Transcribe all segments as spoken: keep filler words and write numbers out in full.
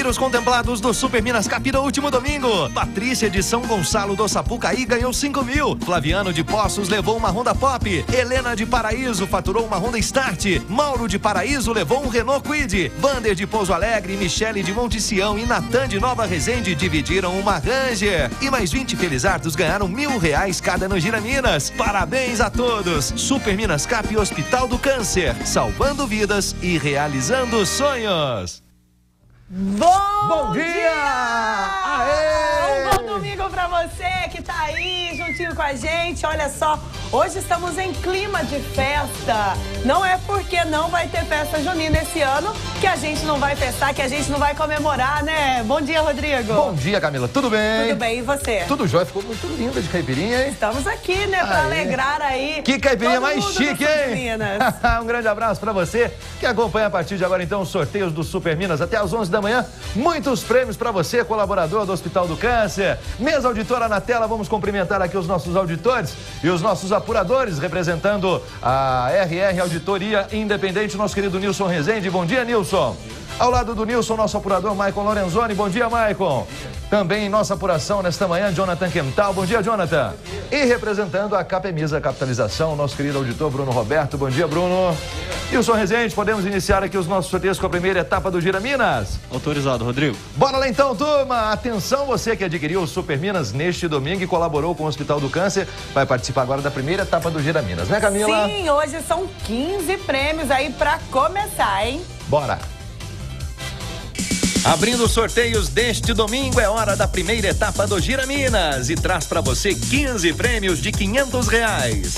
Confira os contemplados do Super Minas Cap do último domingo. Patrícia de São Gonçalo do Sapucaí ganhou cinco mil. Flaviano de Poços levou uma Honda Pop. Helena de Paraíso faturou uma Honda Start. Mauro de Paraíso levou um Renault Kwid. Vander de Pouso Alegre, Michele de Monte Sião e Natan de Nova Resende dividiram uma Ranger. E mais vinte felizardos ganharam mil reais cada no Gira Minas. Parabéns a todos. Super Minas Cap Hospital do Câncer, salvando vidas e realizando sonhos. Bom, bom dia! dia! Aê! Um bom domingo pra você que tá aí juntinho com a gente. Olha só, hoje estamos em clima de festa. Não é porque não vai ter festa junina esse ano que a gente não vai festar, que a gente não vai comemorar, né? Bom dia, Rodrigo. Bom dia, Camila. Tudo bem? Tudo bem, e você? Tudo jóia. Ficou muito linda de caipirinha, hein? Estamos aqui, né, pra Aê. alegrar aí. Que caipirinha todo mais mundo chique, do Super hein? Minas. Um grande abraço pra você que acompanha a partir de agora, então, os sorteios do Super Minas até às onze da manhã. Muitos prêmios pra você, colaborador do Hospital do Câncer. Mesa auditora na tela, vamos cumprimentar aqui os nossos auditores e os nossos apuradores, representando a R R Auditoria Independente, nosso querido Nilson Rezende. Bom dia, Nilson. Ao lado do Nilson, nosso apurador Maicon Lorenzoni. Bom dia, Maicon. Também em nossa apuração nesta manhã, Jonathan Quental. Bom dia, Jonathan. E representando a Capemisa Capitalização, nosso querido auditor Bruno Roberto. Bom dia, Bruno. Nilson Rezende, podemos iniciar aqui os nossos sorteios com a primeira etapa do Gira Minas? Autorizado, Rodrigo. Bora lá então, turma. Atenção, você que adquiriu o Super Minas neste domingo e colaborou com o Hospital do Câncer, vai participar agora da primeira etapa do Gira Minas, né, Camila? Sim, hoje são quinze prêmios aí pra começar, hein? Bora. Abrindo os sorteios deste domingo, é hora da primeira etapa do Gira Minas e traz pra você quinze prêmios de quinhentos reais.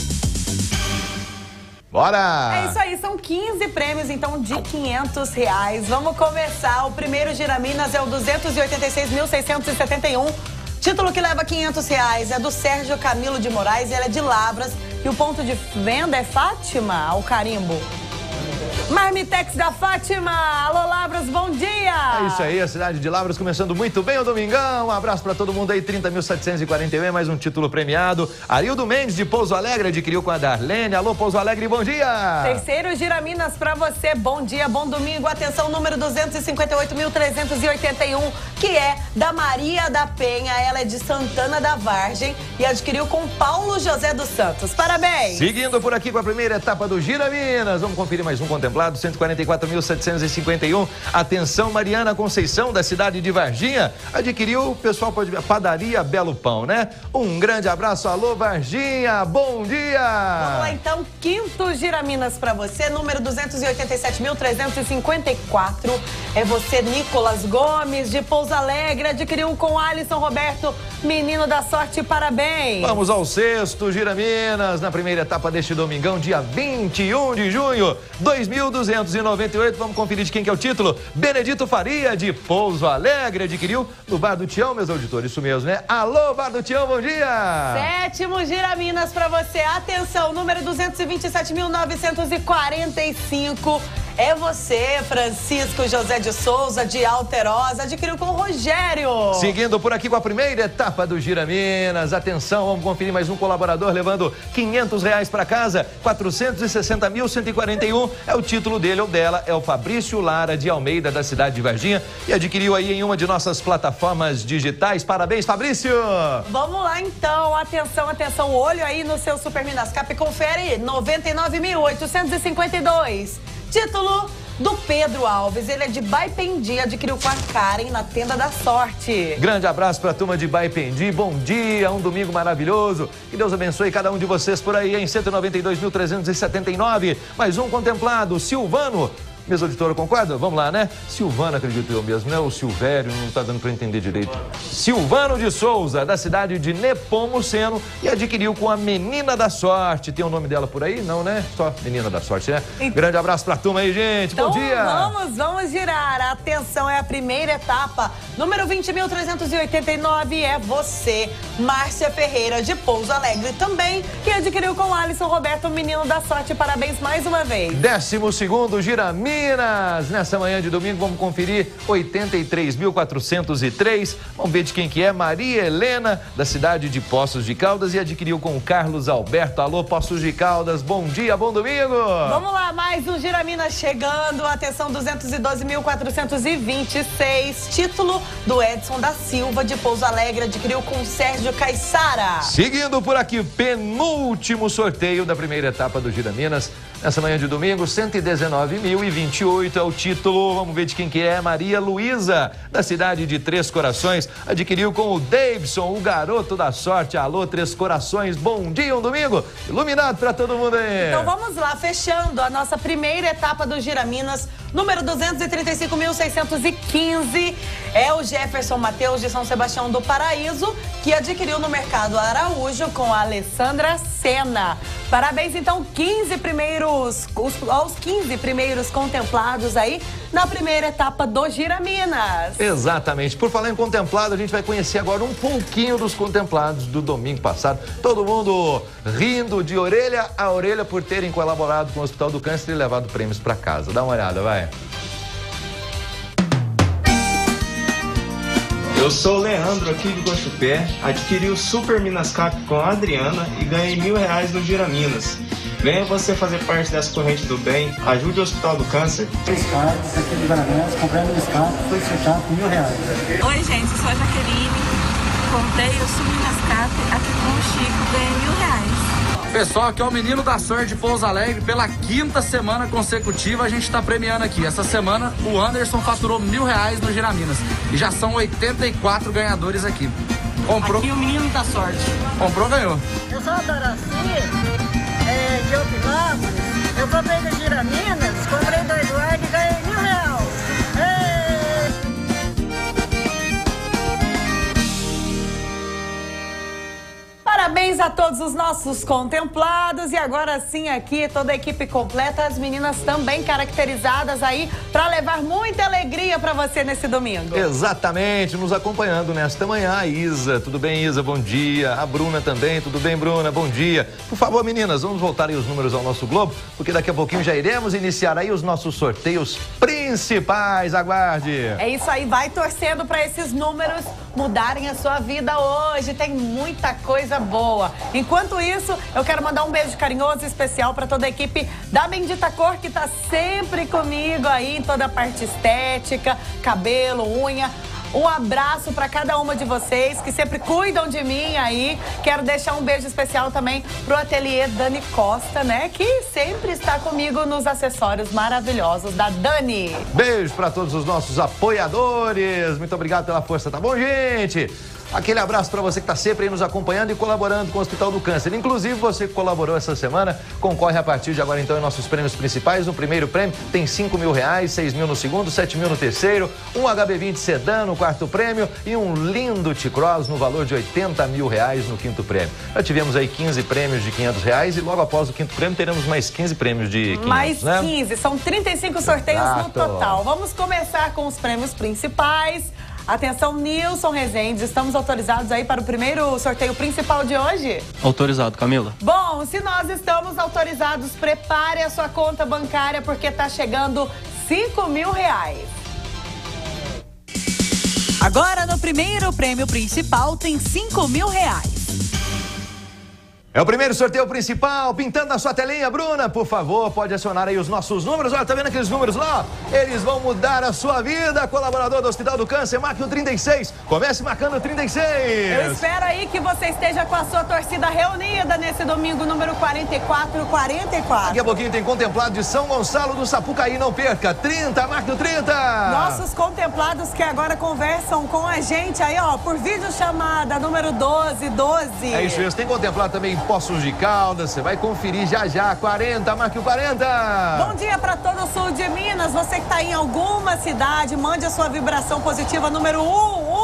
Bora! É isso aí, são quinze prêmios, então, de quinhentos reais. Vamos começar. O primeiro Gira Minas é o duzentos e oitenta e seis mil, seiscentos e setenta e um. Título que leva quinhentos reais é do Sérgio Camilo de Moraes, ele é de Lavras. E o ponto de venda é Fátima, ao carimbo. Marmitex da Fátima. Alô, Lavras, bom dia! É isso aí, a cidade de Lavras começando muito bem o domingão. Um abraço pra todo mundo aí, trinta mil setecentos e quarenta e um, é mais um título premiado. Arildo Mendes, de Pouso Alegre, adquiriu com a Darlene. Alô, Pouso Alegre, bom dia! Terceiro Gira Minas pra você, bom dia, bom domingo. Atenção, número duzentos e cinquenta e oito mil, trezentos e oitenta e um, que é da Maria da Penha. Ela é de Santana da Vargem e adquiriu com Paulo José dos Santos. Parabéns! Seguindo por aqui com a primeira etapa do Gira Minas, vamos conferir mais um contemplado. cento e quarenta e quatro mil, setecentos e cinquenta e um. Atenção, Mariana Conceição, da cidade de Varginha, adquiriu, o pessoal pode ver, Padaria Belo Pão, né? Um grande abraço, alô, Varginha, bom dia! Vamos lá, então, quinto Gira Minas pra você, número duzentos e oitenta e sete mil, trezentos e cinquenta e quatro. É você, Nicolas Gomes, de Pouso Alegre, adquiriu com Alisson Roberto, menino da sorte, parabéns! Vamos ao sexto Gira Minas, na primeira etapa deste domingão, dia vinte e um de junho, dois mil duzentos e noventa e oito. Vamos conferir de quem que é o título. Benedito Faria, de Pouso Alegre, adquiriu no Bar do Tião, meus auditores, isso mesmo, né? Alô, Bar do Tião, bom dia! Sétimo Gira Minas pra você. Atenção, número duzentos e vinte e sete mil, novecentos e quarenta e cinco. É você, Francisco José de Souza, de Alterosa, adquiriu com o Rogério. Seguindo por aqui com a primeira etapa do Gira Minas. Atenção, vamos conferir mais um colaborador levando quinhentos reais para casa. quatrocentos e sessenta mil, cento e quarenta e um. É o título dele ou dela, é o Fabrício Lara de Almeida, da cidade de Varginha, e adquiriu aí em uma de nossas plataformas digitais. Parabéns, Fabrício! Vamos lá então, atenção, atenção, olho aí no seu Super Minas Cap, confere, noventa e nove mil, oitocentos e cinquenta e dois. Título do Pedro Alves, ele é de Baipendi, adquiriu com a Karen na Tenda da Sorte. Grande abraço para a turma de Baipendi, bom dia, um domingo maravilhoso, que Deus abençoe cada um de vocês por aí, em cento e noventa e dois mil, trezentos e setenta e nove, mais um contemplado, Silvano. Mesa auditora, concorda? Vamos lá, né? Silvano, acredito eu mesmo, né? O Silvério, não tá dando para entender direito. Silvano de Souza, da cidade de Nepomuceno, e adquiriu com a Menina da Sorte. Tem o nome dela por aí? Não, né? Só Menina da Sorte, né? Então, grande abraço pra turma aí, gente. Então, bom dia! vamos, vamos girar. Atenção, é a primeira etapa. Número vinte mil, trezentos e oitenta e nove é você, Márcia Ferreira, de Pouso Alegre também, que adquiriu com Alisson Roberto, menino da sorte. Parabéns mais uma vez. Décimo segundo Gira Minas. Giraminas. Nessa manhã de domingo, vamos conferir oitenta e três mil quatrocentos e três. Vamos ver de quem que é. Maria Helena, da cidade de Poços de Caldas, e adquiriu com o Carlos Alberto. Alô, Poços de Caldas, bom dia, bom domingo. Vamos lá, mais um Giraminas chegando. Atenção, duzentos e doze mil quatrocentos e vinte e seis. Título do Edson da Silva, de Pouso Alegre, adquiriu com o Sérgio Caissara. Seguindo por aqui, penúltimo sorteio da primeira etapa do Giraminas. Nessa manhã de domingo, cento e dezenove mil e vinte e oito é o título. Vamos ver de quem que é. Maria Luísa, da cidade de Três Corações, adquiriu com o Davidson, o garoto da sorte. Alô, Três Corações, bom dia, um domingo iluminado pra todo mundo aí. Então vamos lá, fechando a nossa primeira etapa do Giraminas, número duzentos e trinta e cinco mil seiscentos e quinze, é o Jefferson Mateus, de São Sebastião do Paraíso, que adquiriu no Mercado Araújo com a Alessandra Sena. Parabéns, então, quinze primeiros, os, aos quinze primeiros contemplados aí na primeira etapa do Giraminas. Exatamente. Por falar em contemplado, a gente vai conhecer agora um pouquinho dos contemplados do domingo passado. Todo mundo rindo de orelha a orelha por terem colaborado com o Hospital do Câncer e levado prêmios para casa. Dá uma olhada, vai. Eu sou o Leandro, aqui de Guaxupé, adquiri o Super Minas Cap com a Adriana e ganhei mil reais no Giraminas. Venha você fazer parte dessa corrente do bem, ajude o Hospital do Câncer. Três cards aqui do Giraminas, comprei o Minas Cap, foi sorteado com mil reais. Oi gente, eu sou a Jaqueline, comprei o Super Minas Cap aqui com o Chico, ganhei mil reais. Pessoal, aqui é o Menino da Sorte de Pouso Alegre. Pela quinta semana consecutiva a gente está premiando aqui. Essa semana o Anderson faturou mil reais no Giraminas. E já são oitenta e quatro ganhadores aqui. Comprou. Aqui o Menino da Sorte. Comprou, ganhou. Eu sou a Doraci, é, de Opinópolis. Eu comprei no Giraminas, comprei do Eduardo e ganhei mil reais. Parabéns a todos os nossos contemplados, e agora sim aqui toda a equipe completa, as meninas também caracterizadas aí para levar muita alegria para você nesse domingo. Exatamente, nos acompanhando nesta manhã, a Isa. Tudo bem, Isa? Bom dia. A Bruna também. Tudo bem, Bruna? Bom dia. Por favor, meninas, vamos voltar aí os números ao nosso Globo, porque daqui a pouquinho já iremos iniciar aí os nossos sorteios principais. Aguarde. É isso aí, vai torcendo para esses números mudarem a sua vida hoje. Tem muita coisa boa. Enquanto isso, eu quero mandar um beijo carinhoso e especial para toda a equipe da Bendita Cor, que tá sempre comigo aí em toda a parte estética, cabelo, unha. Um abraço para cada uma de vocês que sempre cuidam de mim aí. Quero deixar um beijo especial também pro ateliê Dani Costa, né? Que sempre está comigo nos acessórios maravilhosos da Dani. Beijo para todos os nossos apoiadores. Muito obrigado pela força, tá bom, gente? Aquele abraço para você que está sempre aí nos acompanhando e colaborando com o Hospital do Câncer. Inclusive, você que colaborou essa semana, concorre a partir de agora, então, em nossos prêmios principais. No primeiro prêmio tem cinco mil reais, seis mil no segundo, sete mil no terceiro, um H B vinte sedã no quarto prêmio e um lindo T-Cross no valor de oitenta mil reais no quinto prêmio. Já tivemos aí quinze prêmios de quinhentos reais e logo após o quinto prêmio teremos mais quinze prêmios de quinhentos, mais né? quinze, são trinta e cinco sorteios Exato. No total. Vamos começar com os prêmios principais. Atenção, Nilson Rezende, estamos autorizados aí para o primeiro sorteio principal de hoje? Autorizado, Camila. Bom, se nós estamos autorizados, prepare a sua conta bancária porque está chegando cinco mil reais. Agora no primeiro prêmio principal tem cinco mil reais. É o primeiro sorteio principal, pintando na sua telinha. Bruna, por favor, pode acionar aí os nossos números. Olha, tá vendo aqueles números lá? Eles vão mudar a sua vida. Colaborador do Hospital do Câncer, marque o trinta e seis. Comece marcando o trinta e seis. Eu espero aí que você esteja com a sua torcida reunida nesse domingo, número quarenta e quatro quarenta e quatro. Daqui a pouquinho tem contemplado de São Gonçalo do Sapucaí, não perca. trinta, marque o trinta. Nossos contemplados que agora conversam com a gente aí, ó, por videochamada, número doze doze. É isso mesmo, tem contemplado também Poços de Caldas, você vai conferir já já. quarenta, marque o quarenta. Bom dia para todo o sul de Minas. Você que está em alguma cidade, mande a sua vibração positiva número um um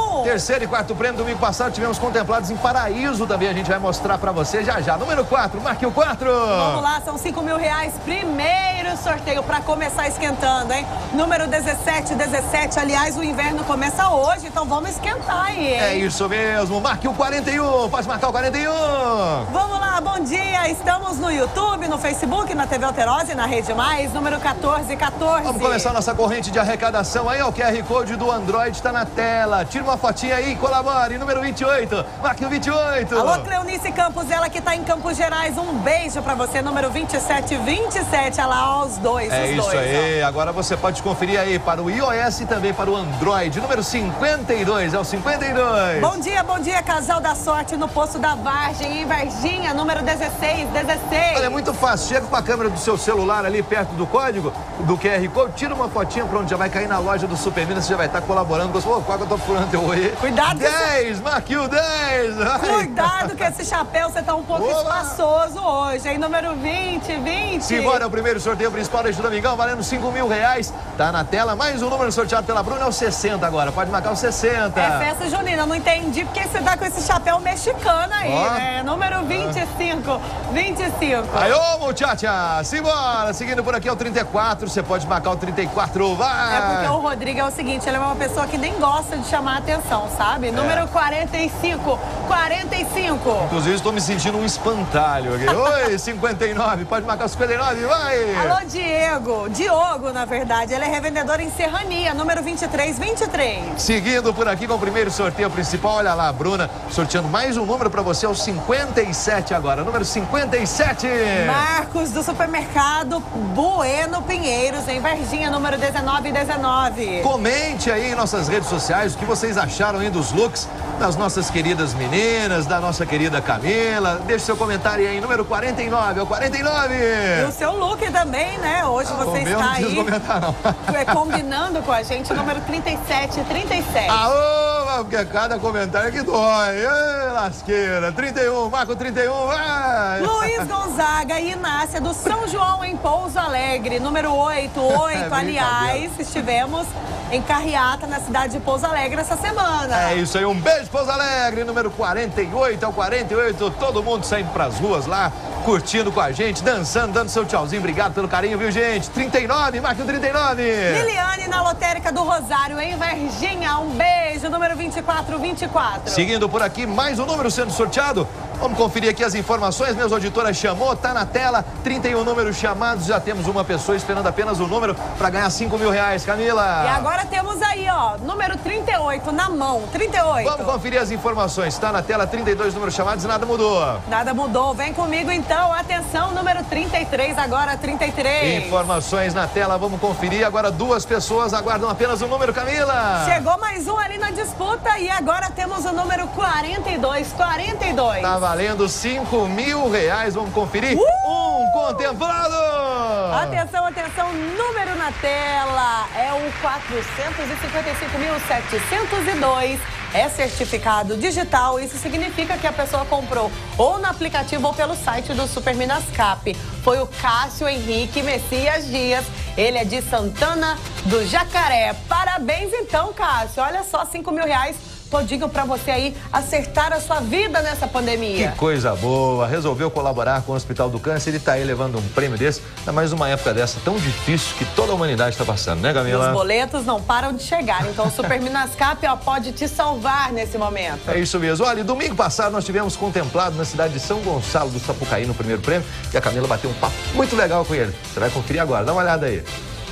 um. Terceiro e quarto prêmio, domingo passado tivemos contemplados em Paraíso também, a gente vai mostrar pra você já já. Número quatro, marque o quatro. Vamos lá, são cinco mil reais, primeiro sorteio pra começar esquentando, hein? Número dezessete, dezessete, aliás, o inverno começa hoje, então vamos esquentar aí, hein? É isso mesmo, marque o quarenta e um, pode marcar o quarenta e um. Vamos lá, bom dia, estamos no YouTube, no Facebook, na T V Alterosa e na Rede Mais, número quatorze, quatorze. Vamos começar nossa corrente de arrecadação aí, ó, o Q R Code do Android está na tela. Tira uma fotinha aí, colabore, número vinte e oito, marque o vinte e oito. Alô, Cleonice Campos, ela que tá em Campos Gerais, um beijo pra você, número vinte e sete, vinte e sete, olha lá, os dois, É os isso dois. aí, ó. Agora você pode conferir aí para o iOS e também para o Android, número cinquenta e dois, é o cinquenta e dois. Bom dia, bom dia, Casal da Sorte no Poço da Vargem, em Varginha, número dezesseis, dezesseis. Olha, é muito fácil, chega com a câmera do seu celular ali perto do código, do Q R Code, tira uma fotinha, pronto, já vai cair na loja do Super Minas, você já vai estar colaborando. Ô, qual que eu tô furando teu oi? Cuidado, dez, esse... marque o dez. Cuidado que esse chapéu, você tá um pouco Oba. espaçoso hoje, hein? Número vinte, vinte. Simbora, é o primeiro sorteio principal deste domingão, valendo cinco mil reais. Tá na tela, mais um número sorteado pela Bruna, é o sessenta agora, pode marcar o sessenta. É festa junina, não entendi porque você tá com esse chapéu mexicano aí, oh. né? Número vinte e cinco, vinte e cinco. Aí, ô, muchacha, simbora. Seguindo por aqui é o trinta e quatro, você pode marcar o trinta e quatro, vai. É porque o Rodrigo é o seguinte, ele é uma pessoa que nem gosta de chamar a atenção, sabe? É. Número quarenta e cinco, quarenta e cinco. Inclusive, estou me sentindo um espantalho aqui. Oi, cinquenta e nove, pode marcar o cinquenta e nove, vai. Alô, Diego. Diogo, na verdade, ele é revendedor em Serrania, número vinte e três, vinte e três. Seguindo por aqui com o primeiro sorteio principal, olha lá, a Bruna sorteando mais um número para você, é o cinquenta e sete agora, número cinquenta e sete. Marcos, do supermercado Bueno Pinheiros, em Varginha, número dezenove, dezenove. Comente aí em nossas redes sociais o que vocês acharam aí dos looks das nossas queridas meninas, da nossa querida Camila. Deixe seu comentário aí, número quarenta e nove, é o quarenta e nove. E o seu look também, né? Hoje você ah, está não aí comentar, não. É, combinando com a gente, número trinta e sete, trinta e sete. Aô, porque cada comentário é que dói. Ei, lasqueira. trinta e um, marca o trinta e um, vai. Luiz Gonzaga e Inácia do São João em Pouso Alegre, número oito, oito. É, aliás, estivemos em carreata na cidade de Pouso Alegre essa semana. É isso aí, um beijo, Pouso Alegre, número quarenta e oito, ao quarenta e oito, todo mundo saindo pras ruas lá, curtindo com a gente, dançando, dando seu tchauzinho, obrigado pelo carinho, viu, gente? trinta e nove, marca o trinta e nove. Liliane na Lotérica do Rosário, em Varginha, um beijo, número vinte e quatro, vinte e quatro. Seguindo por aqui, mais um número sendo sorteado. Vamos conferir aqui as informações, meus auditores chamou, tá na tela, trinta e um números chamados, já temos uma pessoa esperando apenas o número para ganhar cinco mil reais, Camila. E agora temos aí, ó, número trinta e oito na mão, trinta e oito. Vamos conferir as informações, tá na tela, trinta e dois números chamados e nada mudou. Nada mudou, vem comigo então, atenção, número trinta e três, agora trinta e três. Informações na tela, vamos conferir, agora duas pessoas aguardam apenas o número, Camila. Chegou mais um ali na disputa e agora temos o número quarenta e dois, quarenta e dois. Tá valendo cinco mil reais, vamos conferir. Uh! Um contemplado! Atenção, atenção, número na tela é o quatrocentos e cinquenta e cinco mil, setecentos e dois. É certificado digital, isso significa que a pessoa comprou ou no aplicativo ou pelo site do Super Minas Cap. Foi o Cássio Henrique Messias Dias, ele é de Santana do Jacaré. Parabéns então, Cássio, olha só, cinco mil reais. Todinho pra você aí acertar a sua vida nessa pandemia. Que coisa boa, resolveu colaborar com o Hospital do Câncer e tá aí levando um prêmio desse, ainda mais uma época dessa tão difícil que toda a humanidade está passando, né, Camila? Os boletos não param de chegar, então o Super Minas Cap, ó, pode te salvar nesse momento. É isso mesmo. Olha, domingo passado nós tivemos contemplado na cidade de São Gonçalo do Sapucaí no primeiro prêmio e a Camila bateu um papo muito legal com ele. Você vai conferir agora, dá uma olhada aí.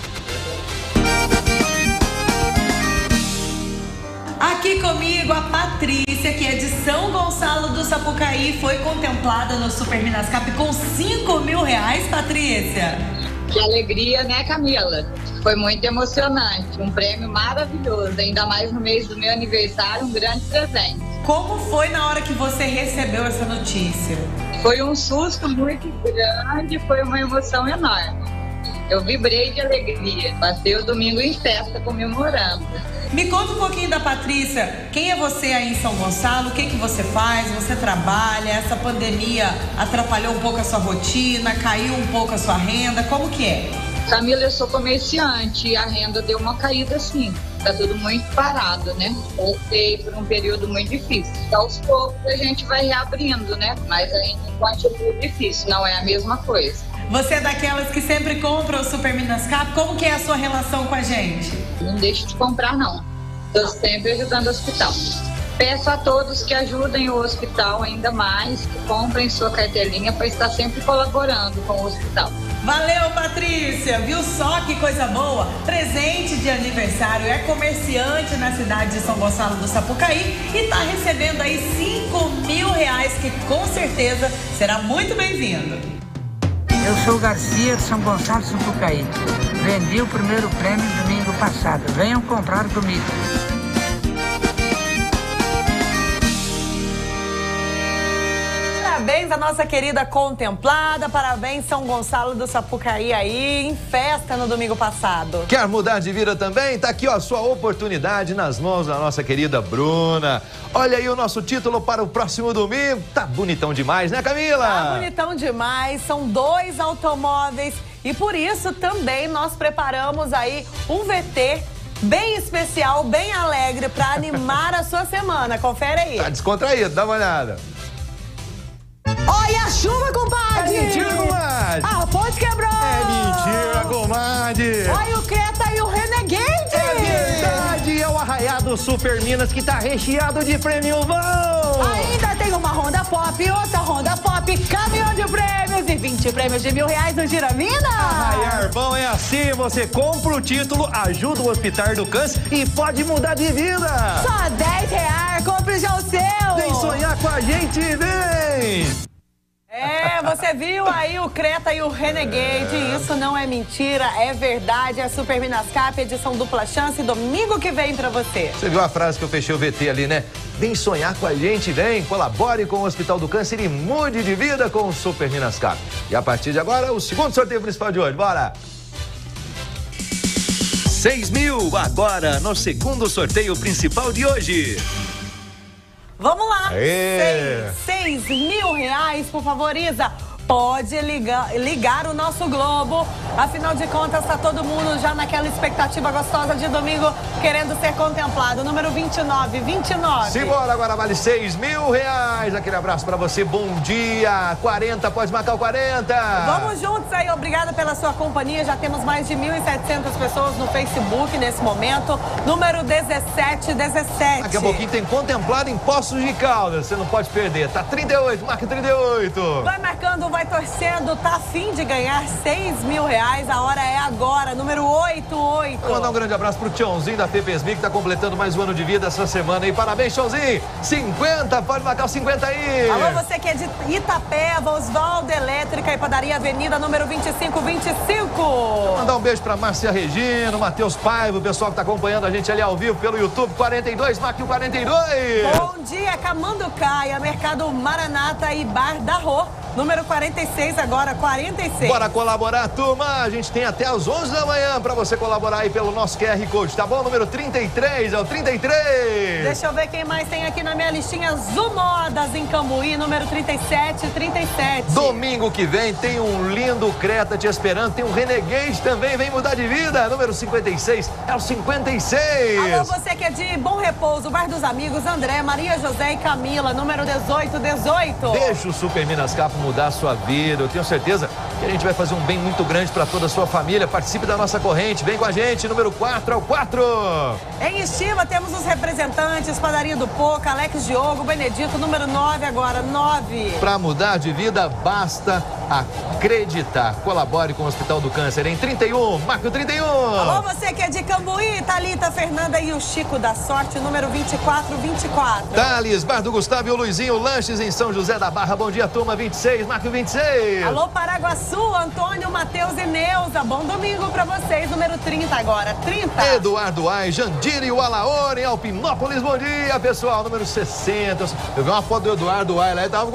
Aqui comigo a Patrícia, que é de São Gonçalo do Sapucaí, foi contemplada no Super Minas Cap com cinco mil reais, Patrícia. Que alegria, né, Camila? Foi muito emocionante, um prêmio maravilhoso, ainda mais no mês do meu aniversário, um grande presente. Como foi na hora que você recebeu essa notícia? Foi um susto muito grande, foi uma emoção enorme. Eu vibrei de alegria, passei o domingo em festa comemorando. Me conta um pouquinho da Patrícia, quem é você aí em São Gonçalo, o que que você faz, você trabalha, essa pandemia atrapalhou um pouco a sua rotina, caiu um pouco a sua renda, como que é? Camila, eu sou comerciante e a renda deu uma caída sim. Tá tudo muito parado, né? Passei por um período muito difícil. Aos poucos a gente vai reabrindo, né? Mas ainda continua difícil, não é a mesma coisa. Você é daquelas que sempre compra o Super Minas Cap? Como que é a sua relação com a gente? Não deixo de comprar, não. Estou sempre ajudando o hospital. Peço a todos que ajudem o hospital ainda mais, que comprem sua cartelinha para estar sempre colaborando com o hospital. Valeu, Patrícia! Viu só que coisa boa? Presente de aniversário. É comerciante na cidade de São Gonçalo do Sapucaí e está recebendo aí cinco mil reais, que com certeza será muito bem-vindo. Eu sou o Garcia de São Gonçalo do Sapucaí. Vendi o primeiro prêmio domingo passado. Venham comprar comigo. Parabéns à nossa querida contemplada, parabéns São Gonçalo do Sapucaí aí, em festa no domingo passado. Quer mudar de vida também? Tá aqui, ó, a sua oportunidade nas mãos da nossa querida Bruna. Olha aí o nosso título para o próximo domingo. Tá bonitão demais, né, Camila? Tá bonitão demais, são dois automóveis e por isso também nós preparamos aí um V T bem especial, bem alegre para animar a sua semana. Confere aí. Tá descontraído, dá uma olhada. Olha a chuva, compadre! É mentira, comadre! A ponte quebrou! É mentira, comadre! Olha o Creta e o Renegade! É verdade! É o arraiado Super Minas que tá recheado de prêmio bom! Ainda tem uma Honda Pop, outra Honda Pop, caminhão de prêmios e vinte prêmios de mil reais no Gira Minas! Arraiar bom é assim, você compra o título, ajuda o Hospital do Câncer e pode mudar de vida! Só dez reais, compre já o seu! Vem sonhar com a gente, vem! É, você viu aí o Creta e o Renegade, isso não é mentira, é verdade, é Super Minas Cap, edição dupla chance, domingo que vem pra você. Você viu a frase que eu fechei o V T ali, né? Vem sonhar com a gente, vem, colabore com o Hospital do Câncer e mude de vida com o Super Minas Cap. E a partir de agora, o segundo sorteio principal de hoje, bora! seis mil agora no segundo sorteio principal de hoje. Vamos lá, Aê. seis, seis mil reais, por favor, Isa. Pode ligar, ligar o nosso Globo. Afinal de contas, tá todo mundo já naquela expectativa gostosa de domingo, querendo ser contemplado. Número vinte e nove, vinte e nove. Simbora, agora vale seis mil reais. Aquele abraço pra você, bom dia. quarenta, pode marcar o quarenta. Vamos juntos aí, obrigada pela sua companhia. Já temos mais de mil e setecentas pessoas no Facebook nesse momento. Número dezessete, dezessete. Daqui a pouquinho tem contemplado em Poços de Caldas. Você não pode perder. Tá trinta e oito, marca trinta e oito. Vai marcando, vai torcendo, tá afim de ganhar seis mil reais, a hora é agora, número oitenta e oito. Vou mandar um grande abraço pro Tchãozinho da Pepesmi, que tá completando mais um ano de vida essa semana. E parabéns, Tchãozinho! cinquenta, pode marcar o cinquenta aí! Alô, você que é de Itapeva, Osvaldo Elétrica e Padaria Avenida, número vinte e cinco, vinte e cinco. Vou mandar um beijo pra Márcia Regina, Matheus Paiva, o pessoal que tá acompanhando a gente ali ao vivo pelo YouTube, quarenta e dois, marque o quarenta e dois. Bom dia, Camanducaia, Mercado Maranata e Bar da Rô. Número quarenta e seis agora, quarenta e seis. Bora colaborar, turma. A gente tem até as onze da manhã para você colaborar aí pelo nosso Q R Code, tá bom? Número trinta e três, é o trinta e três. Deixa eu ver quem mais tem aqui na minha listinha. Zumodas em Cambuí, número trinta e sete, trinta e sete. Domingo que vem tem um lindo Creta te esperando. Tem um Renegade também, vem mudar de vida. Número cinquenta e seis, é o cinquenta e seis. Alô, você que é de Bom Repouso, Bar dos Amigos, André, Maria José e Camila, número dezoito, dezoito. Deixa o Super Minas Cap mudar a sua vida. Eu tenho certeza que a gente vai fazer um bem muito grande para toda a sua família. Participe da nossa corrente, vem com a gente, número quatro ao quatro. Em Estiva temos os representantes, Padaria do Poca, Alex Diogo, Benedito, número nove agora, nove. Para mudar de vida, basta acreditar. Colabore com o Hospital do Câncer em trinta e um, marca o trinta e um. Alô, você que é de Cambuí, Thalita, Fernanda e o Chico da Sorte, número vinte e quatro, vinte e quatro. Thales, Bar do Gustavo e o Luizinho, lanches em São José da Barra. Bom dia, turma, vinte e seis, marca o vinte e seis. Alô, Paraguaçu, Antônio, Matheus e Neuza. Bom domingo pra vocês, número trinta agora, trinta. Eduardo Ai, Jandira e o Alaor em Alpinópolis. Bom dia, pessoal, número sessenta. Eu vi uma foto do Eduardo Ai lá, ele tava com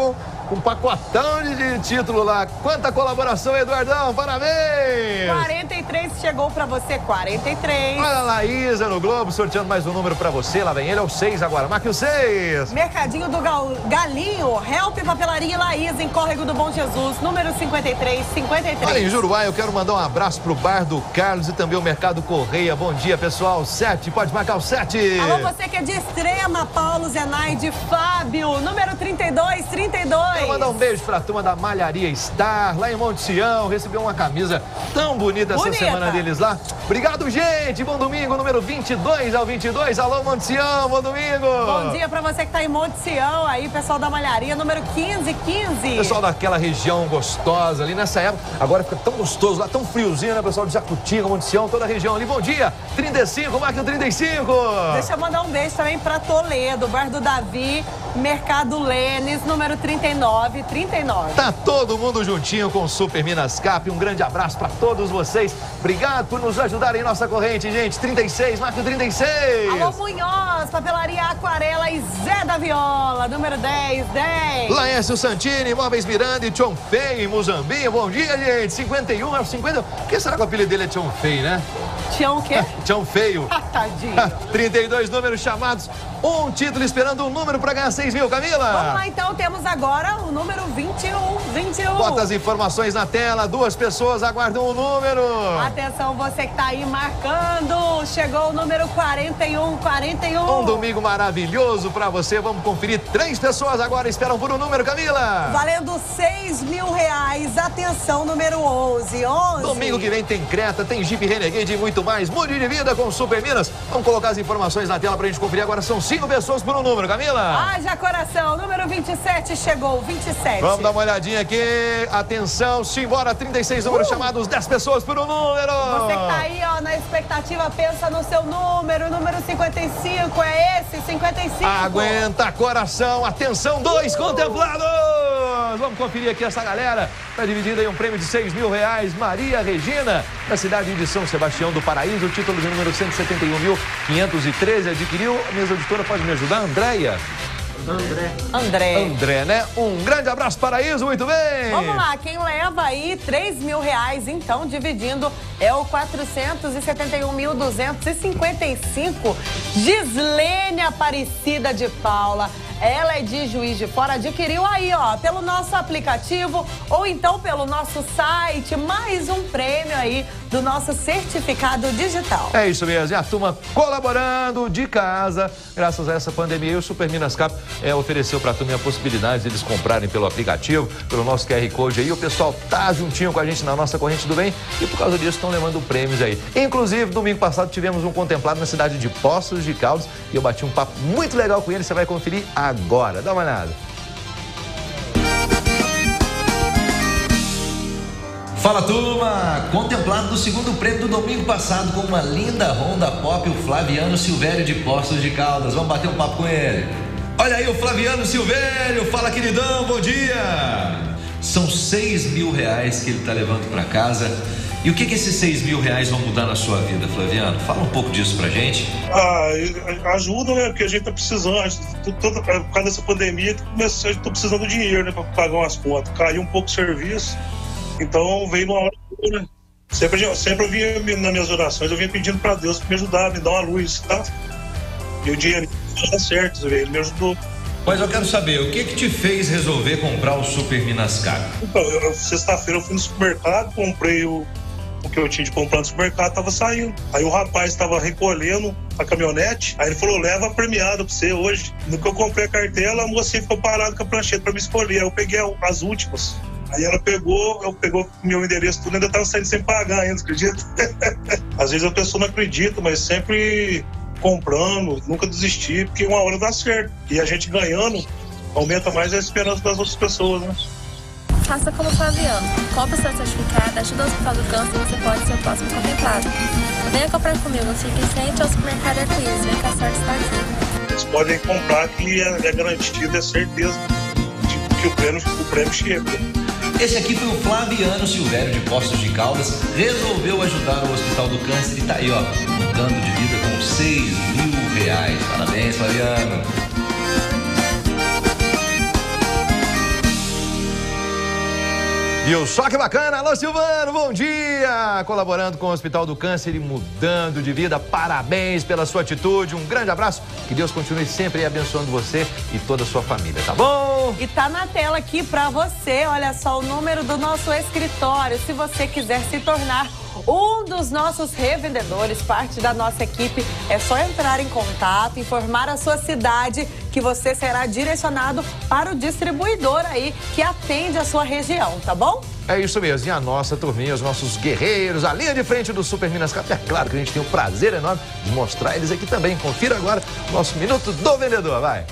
com um pacotão de, de título lá. Quanta colaboração, Eduardão, parabéns! quarenta e três chegou pra você, quarenta e três. Olha a Laísa no Globo, sorteando mais um número pra você. Lá vem ele, é o seis agora. Marque o seis. Mercadinho do Gal... Galinho, Help Papelaria e Laísa, em Córrego do Bom Jesus, número cinquenta e três, cinquenta e três. Olha, em Juruá, eu quero mandar um abraço pro Bar do Carlos e também o Mercado Correia. Bom dia, pessoal. sete, pode marcar o sete. Alô, você que é de Extrema, Paulo Zenaide, Fábio, número trinta e dois, trinta e dois. Quero mandar um beijo pra turma da Malharia Star, lá em Monte Sião. Recebeu uma camisa tão bonita, bonita essa semana deles lá. Obrigado, gente. Bom domingo, número vinte e dois ao vinte e dois. Alô, Monte Sião, bom domingo. Bom dia pra você que tá em Monte Sião, aí, pessoal da Malharia, número quinze quinze. Pessoal daquela região gostosa ali nessa época. Agora fica tão gostoso lá, tão friozinho, né, pessoal de Jacutinga, Monte Sião, toda a região ali. Bom dia, trinta e cinco, marque o trinta e cinco. Deixa eu mandar um beijo também pra Toledo, Bar do Davi, Mercado Lênis, número trinta e nove, trinta e nove. Tá todo mundo juntinho com o Super Minas Cap. Um grande abraço pra todos vocês. Obrigado por nos ajudarem em nossa corrente, gente. trinta e seis, marque o trinta e seis. Alô, Munhoz, Papelaria Aquarela e Zé da Viola, número dez, dez. Laércio Santini, Móveis Miranda e Tchon Fei, em Muzambinho. Bom dia, gente. cinquenta e um, é cinquenta. Por que será que o apelido dele é Tchon Fei, né? Tchon o quê? Tchon Feio. Tadinho. trinta e dois números chamados. Um título esperando um número pra ganhar seis mil, Camila. Vamos lá, então. Temos agora o número vinte e um, vinte e um. Bota as informações na tela. Duas pessoas aguardam o número. Atenção, você que tá aí marcando. Chegou o número quarenta e um, quarenta e um. Um domingo maravilhoso pra você. Vamos conferir. Três pessoas agora esperam por um número, Camila. Valendo seis mil reais. Atenção, número onze, onze. Domingo que vem tem Creta, tem Jeep Renegade e muito mais. Mude de vida com Super Minas. Vamos colocar as informações na tela pra gente conferir. Agora são cinco pessoas por um número, Camila. Haja coração. Número vinte e sete chegou, vinte e sete. Vamos dar uma olhadinha aqui. Atenção, simbora, trinta e seis números uh. chamados, dez pessoas por um número. Você que tá aí, ó, na expectativa, pensa no seu número. Número cinquenta e cinco, é esse, cinquenta e cinco. Aguenta coração, atenção, dois uh. contemplados. Vamos conferir aqui essa galera. Tá dividindo aí um prêmio de seis mil reais. Maria Regina, da cidade de São Sebastião do Paraíso, o título de número cento e setenta e um mil quinhentos e treze, adquiriu. A mesa auditora pode me ajudar, Andréia? André. André. André, né? Um grande abraço, Paraíso, muito bem. Vamos lá, quem leva aí três mil reais, então, dividindo, é o quatrocentos e setenta e um mil duzentos e cinquenta e cinco. Gislene Aparecida de Paula. Ela é de Juiz de Fora, adquiriu aí, ó, pelo nosso aplicativo ou então pelo nosso site, mais um prêmio aí do nosso certificado digital. É isso mesmo, e a turma colaborando de casa, graças a essa pandemia. E o Super Minas Cap é, ofereceu para a turma a possibilidade de eles comprarem pelo aplicativo, pelo nosso Q R Code aí. O pessoal tá juntinho com a gente na nossa corrente do bem e por causa disso estão levando prêmios aí. Inclusive, domingo passado tivemos um contemplado na cidade de Poços de Caldas e eu bati um papo muito legal com ele, você vai conferir agora. Dá uma olhada. Fala, turma! Contemplado do segundo prêmio do domingo passado com uma linda Honda Pop, o Flaviano Silvério de Poços de Caldas. Vamos bater um papo com ele. Olha aí o Flaviano Silvério. Fala, queridão, bom dia! São seis mil reais que ele tá levando para casa. E o que que esses seis mil reais vão mudar na sua vida, Flaviano? Fala um pouco disso pra gente. Ah, ajuda, né? Porque a gente tá precisando, toda, por causa dessa pandemia, a gente tá precisando de dinheiro, né? Pra pagar umas contas. Caiu um pouco o serviço, então veio numa hora, né? Sempre, sempre eu vinha nas minhas orações, eu vinha pedindo pra Deus me ajudar, me dar uma luz, tá? E o dinheiro tá certo, ele me ajudou. Mas eu quero saber, o que que te fez resolver comprar o Super Minas Cap? Então, eu, sexta-feira eu fui no supermercado, comprei o o que eu tinha de comprar no supermercado, tava saindo. Aí o rapaz tava recolhendo a caminhonete, aí ele falou, leva a premiada pra você hoje. No que eu comprei a cartela, a moça ficou parada com a prancheta pra me escolher. Aí eu peguei as últimas. Aí ela pegou, eu pegou meu endereço, tudo, ainda tava saindo sem pagar ainda, acredita? Às vezes a pessoa não acredita, mas sempre comprando, nunca desistir, porque uma hora dá certo. E a gente ganhando, aumenta mais a esperança das outras pessoas, né? Faça como Flaviano. Compre seu certificado, ajuda o Hospital do Câncer e você pode ser o próximo contemplado. Venha comprar comigo, fique em frente ao supermercado Arco-Íris, vem que a sorte está aqui. Vocês podem comprar que é, é garantido, é certeza de que o prêmio, o prêmio chega. Esse aqui foi o Flaviano Silvério de Poços de Caldas, resolveu ajudar o Hospital do Câncer e tá aí, ó, mudando de vida com seis mil reais. Parabéns, Flaviano. E o Só Que Bacana, alô Silvano, bom dia! Colaborando com o Hospital do Câncer e mudando de vida, parabéns pela sua atitude, um grande abraço, que Deus continue sempre abençoando você e toda a sua família, tá bom? E tá na tela aqui pra você, olha só o número do nosso escritório, se você quiser se tornar um dos nossos revendedores, parte da nossa equipe, é só entrar em contato, informar a sua cidade que você será direcionado para o distribuidor aí que atende a sua região, tá bom? É isso mesmo, e a nossa turminha, os nossos guerreiros, a linha de frente do Super Minas Cap, é claro que a gente tem um prazer enorme de mostrar eles aqui também. Confira agora o nosso Minuto do Vendedor, vai!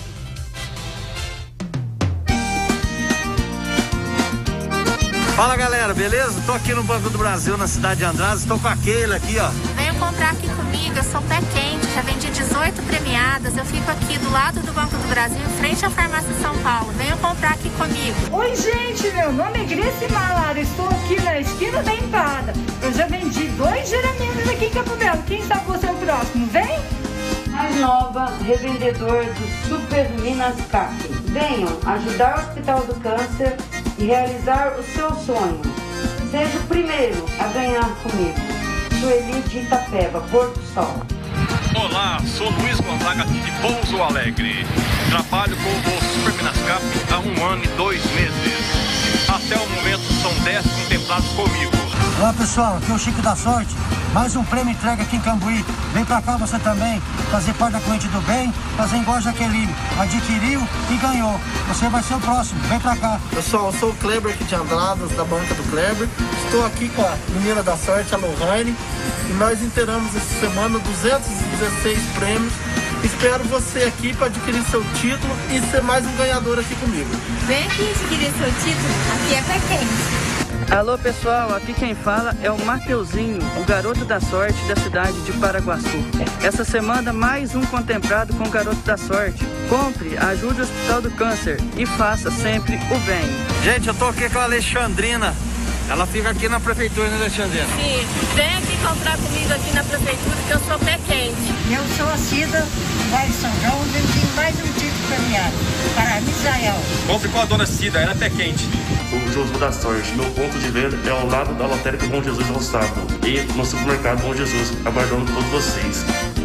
Fala galera, beleza? Tô aqui no Banco do Brasil, na cidade de Andradas, tô com a Keila aqui, ó. Venham comprar aqui comigo, eu sou pé quente, já vendi dezoito premiadas, eu fico aqui do lado do Banco do Brasil, em frente à Farmácia São Paulo. Venham comprar aqui comigo. Oi gente, meu nome é Grace Malara, estou aqui na esquina da Empada. Eu já vendi dois geramentos aqui em Campo Belo, quem sabe você é o próximo, vem? Mais nova, revendedor do Super Minas Cap. Venham ajudar o Hospital do Câncer e realizar o seu sonho. Seja o primeiro a ganhar comigo. Sueli de Itapeva, Porto Sol. Olá, sou Luiz Gonzaga de Pouso Alegre. Trabalho com o Super Minas Cap há um ano e dois meses. Até o momento são dez contemplados comigo. Olá pessoal, aqui é o Chico da Sorte. Mais um prêmio entrega aqui em Cambuí. Vem pra cá você também, fazer parte da corrente do bem, fazer igual a Jaqueline. Adquiriu e ganhou. Você vai ser o próximo, vem pra cá. Pessoal, eu sou o Kleber aqui de Andradas, da banca do Kleber. Estou aqui com a menina da sorte, a Lohane. E nós inteiramos essa semana duzentos e dezesseis prêmios. Espero você aqui para adquirir seu título e ser mais um ganhador aqui comigo. Vem aqui adquirir seu título, aqui é pé quente. Alô pessoal, aqui quem fala é o Mateuzinho, o garoto da sorte da cidade de Paraguaçu. Essa semana mais um contemplado com o garoto da sorte. Compre, ajude o Hospital do Câncer e faça sempre o bem. Gente, eu tô aqui com a Alexandrina. Ela fica aqui na prefeitura, né, Alexandrina? Sim, vem aqui comprar comigo aqui na prefeitura que eu sou pé quente. Eu sou a Cida, lá em São João, vendi mais um título premiado para Misael. Compre com a dona Cida, ela é pé quente. Sou o Josué da Sorte. Meu ponto de venda é ao lado da lotérica Bom Jesus ao sábado e no supermercado Bom Jesus, aguardando todos vocês.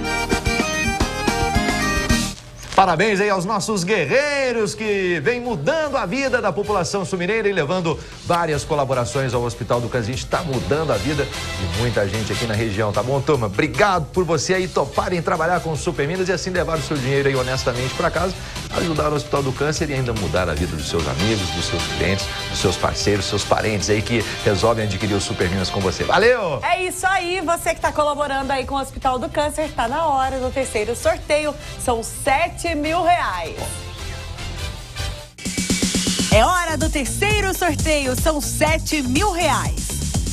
Parabéns aí aos nossos guerreiros que vêm mudando a vida da população sumineira e levando várias colaborações ao Hospital do Câncer. A gente está mudando a vida de muita gente aqui na região, tá bom, turma? Obrigado por você aí toparem trabalhar com o Super Minas e assim levar o seu dinheiro aí honestamente para casa, ajudar o Hospital do Câncer e ainda mudar a vida dos seus amigos, dos seus clientes, dos seus parceiros, dos seus parentes aí que resolvem adquirir o Super Minas com você. Valeu! É isso aí, você que está colaborando aí com o Hospital do Câncer, está na hora do terceiro sorteio. São sete mil reais. É hora do terceiro sorteio, são sete mil reais.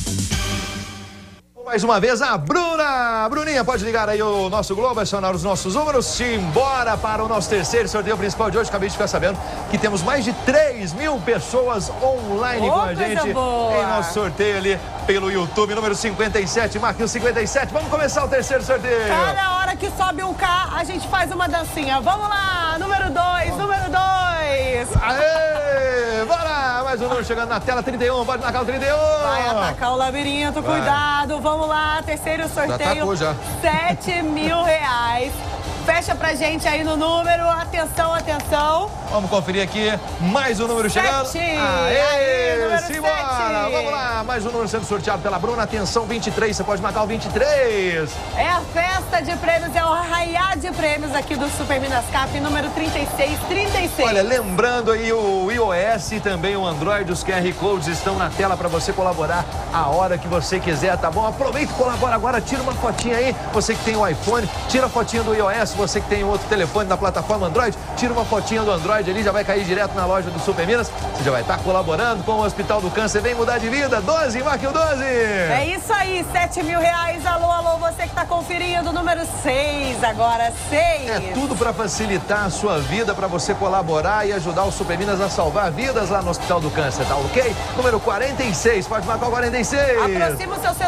Mais uma vez a Bruna. Bruninha, pode ligar aí o nosso Globo, acionar os nossos números. Simbora para o nosso terceiro sorteio principal de hoje. Acabei de ficar sabendo que temos mais de três mil pessoas online oh, com a gente boa. Em nosso sorteio ali pelo YouTube, número cinquenta e sete, marque o cinquenta e sete. Vamos começar o terceiro sorteio. Cada hora que sobe um K, a gente faz uma dancinha. Vamos lá, número dois, oh. número dois. Aê, bora! Mais um número chegando na tela, trinta e um, pode marcar o trinta e um. Vai atacar o labirinto, vai. Cuidado, vamos lá, terceiro sorteio, já tacou, já. sete mil reais. Fecha pra gente aí no número, atenção, atenção. Vamos conferir aqui, mais um número sete. chegando. Aê, Aê número simbora. sete. Vamos lá, mais um número sendo sorteado pela Bruna, atenção, vinte e três, você pode marcar o vinte e três. É a festa de prêmios, é o arraiá de prêmios aqui do Super Minas Cap, número trinta e seis, trinta e seis. Olha, lembrando aí o iOS e também o Android, os Q R Codes estão na tela para você colaborar a hora que você quiser, tá bom? Aproveita e colabora agora, tira uma fotinha aí, você que tem o iPhone, tira a fotinha do iOS, você que tem outro telefone na plataforma Android, tira uma fotinha do Android ali, já vai cair direto na loja do Super Minas, você já vai estar colaborando com o Hospital do Câncer, vem mudar de vida, doze, marque o doze. É isso aí, sete mil reais, alô, alô, você que tá conferindo, número seis, agora seis. É tudo para facilitar a sua vida, para você colaborar e ajudar o Super Minas a salvar vidas lá no Hospital do Câncer, tá ok? Número quarenta e seis, pode marcar o quarenta e seis. Aproxima o seu celular aí.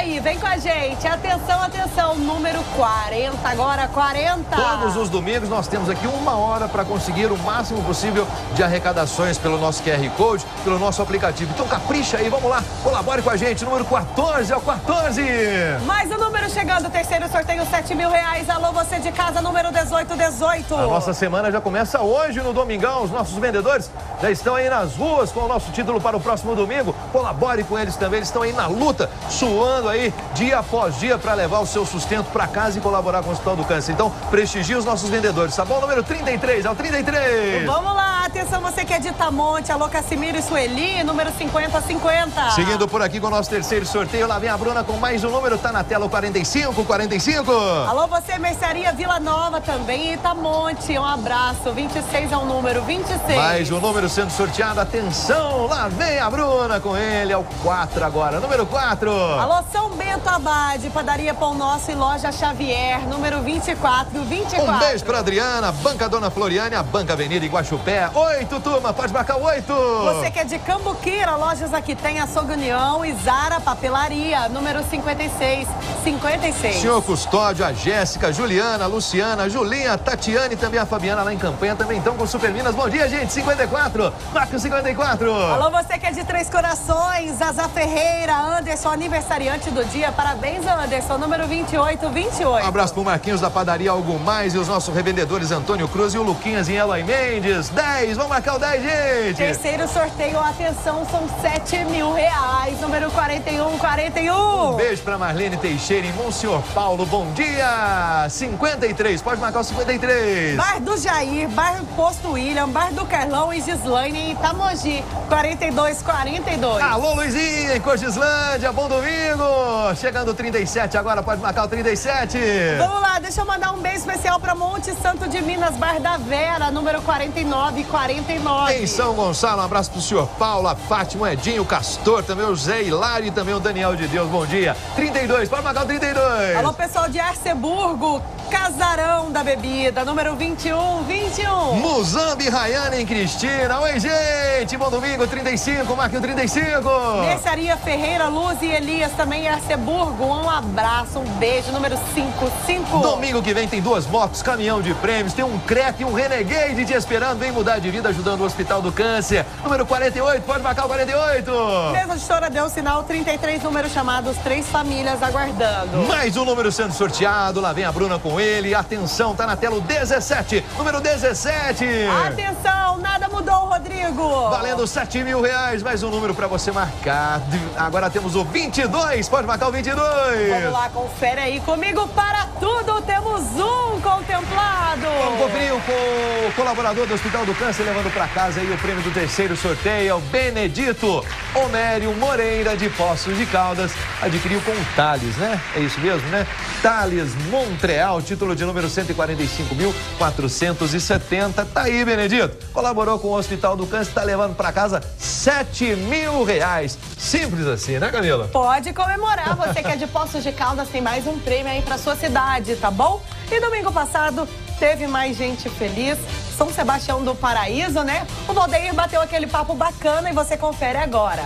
aí, vem com a gente. Atenção, atenção, número quarenta, agora quarenta. Todos os domingos nós temos aqui uma hora para conseguir o máximo possível de arrecadações pelo nosso Q R Code, pelo nosso aplicativo. Então capricha aí, vamos lá, colabore com a gente. Número quatorze, é o quatorze. Mais um número chegando, terceiro sorteio, sete mil reais. Alô, você de casa, número dezoito, dezoito. A nossa semana já começa hoje no Domingão. Os nossos vendedores já estão aí nas ruas com o nosso título para o próximo domingo. Colabore com eles também, eles estão aí na luta, suando aí dia após dia para levar o seu sustento para casa e colaborar com o Hospital do Câncer. Então, prestigie os nossos vendedores, tá bom? Número trinta e três, é o trinta e três. Vamos lá, atenção, você que é de Itamonte, alô, Cassimiro e Sueli, número cinquenta, cinquenta. Seguindo por aqui com o nosso terceiro sorteio, lá vem a Bruna com mais um número, tá na tela o quarenta e cinco, quarenta e cinco. Alô, você, Mercearia Vila Nova também em Itamonte, um abraço, vinte e seis é o número, vinte e seis. Mais um número sendo sorteado, atenção, lá vem a Bruna com ele, é o quatro agora, número quatro. Alô, São Bento Abade, Padaria Pão Nosso e Loja Xavier, número vinte e quatro, vinte e quatro. Um beijo pra Adriana, Banca Dona Floriane, a Banca Avenida Iguaxupé. Oito, turma, pode marcar oito. Você que é de Cambuquira, lojas aqui tem Açougue União e Zara Papelaria, número cinquenta e seis, cinquenta e seis. Senhor Custódio, a Jéssica, a Juliana, a Luciana, a Julinha, a Tatiane e também a Fabiana lá em Campanha, também estão com Super Minas. Bom dia, gente, cinquenta e quatro, marca o cinquenta e quatro. Alô, você que é de Três Corações, Zaza Ferreira, Anderson, aniversariante do dia, parabéns, Anderson, número vinte e oito, vinte e oito. Um abraço pro Marquinhos da Padaria Algo Mais e os nossos revendedores Antônio Cruz e o Luquinhas em Eloy Mendes. dez, vamos marcar o dez, gente. Terceiro sorteio, atenção, são sete mil reais, número quarenta e um, quarenta e um. Um beijo pra Marlene Teixeira em Monsenhor Paulo, bom dia. cinquenta e três, pode marcar o cinquenta e três. Bar do Jair, Bar Posto William, Bar do Carlão e Gislaine em Itamogi, quarenta e dois, quarenta e dois. Alô, Luizinha, em Cogislândia, bom domingo. Chegando trinta e sete agora, pode marcar o trinta e sete. Vamos lá, deixa eu mandar um beijo especial pra Monte Santo de Minas, Bar da Vera, número quarenta e nove, quarenta e nove. Em São Gonçalo, um abraço pro senhor Paulo, a Fátima, o Edinho, o Castor, também o Zé Hilário e também o Daniel de Deus, bom dia. trinta e dois, pode marcar o trinta e dois. Alô, pessoal de Arceburgo, Casarão da Bebida, número vinte e um, vinte e um. Muzambi, Rayane em Cristina. Oi, gente, bom domingo, trinta e cinco, marque o trinta e cinco. Mercearia Ferreira, Luz e Elias, também em Arceburgo, um abraço, um beijo, número cinquenta e cinco. Domingo que vem tem duas motos, caminhão de prêmios, tem um Creta e um Renegade te esperando, vem mudar de vida ajudando o Hospital do Câncer. Número quarenta e oito, pode marcar o quarenta e oito. Mesa de História deu sinal, trinta e três, número chamados, três famílias aguardando. Mais um número sendo sorteado, lá vem a Bruna com ele, atenção, tá na tela o dezessete, número dezessete. Atenção, nada mudou, Rodrigo. Valendo sete mil reais, mais um número pra você marcar. Agora temos o vinte e dois, pode marcar o vinte e dois. Vamos lá, confere aí comigo, para tudo, temos um contemplado. Vamos conferir o colaborador do Hospital do Câncer levando pra casa aí o prêmio do terceiro sorteio, é o Benedito Homério Moreira de Poços de Caldas, adquiriu com o Thales, né? É isso mesmo, né? Thales Montreal, título de número cento e quarenta e cinco mil, quatrocentos e setenta. Tá aí, Benedito. Colaborou com o Hospital do Câncer, tá levando pra casa sete mil reais. Simples assim, né, Camila? Pode comemorar. Você que é de Poços de Caldas tem mais um prêmio aí pra sua cidade, tá bom? E domingo passado teve mais gente feliz. São Sebastião do Paraíso, né? O Valdeir bateu aquele papo bacana e você confere agora.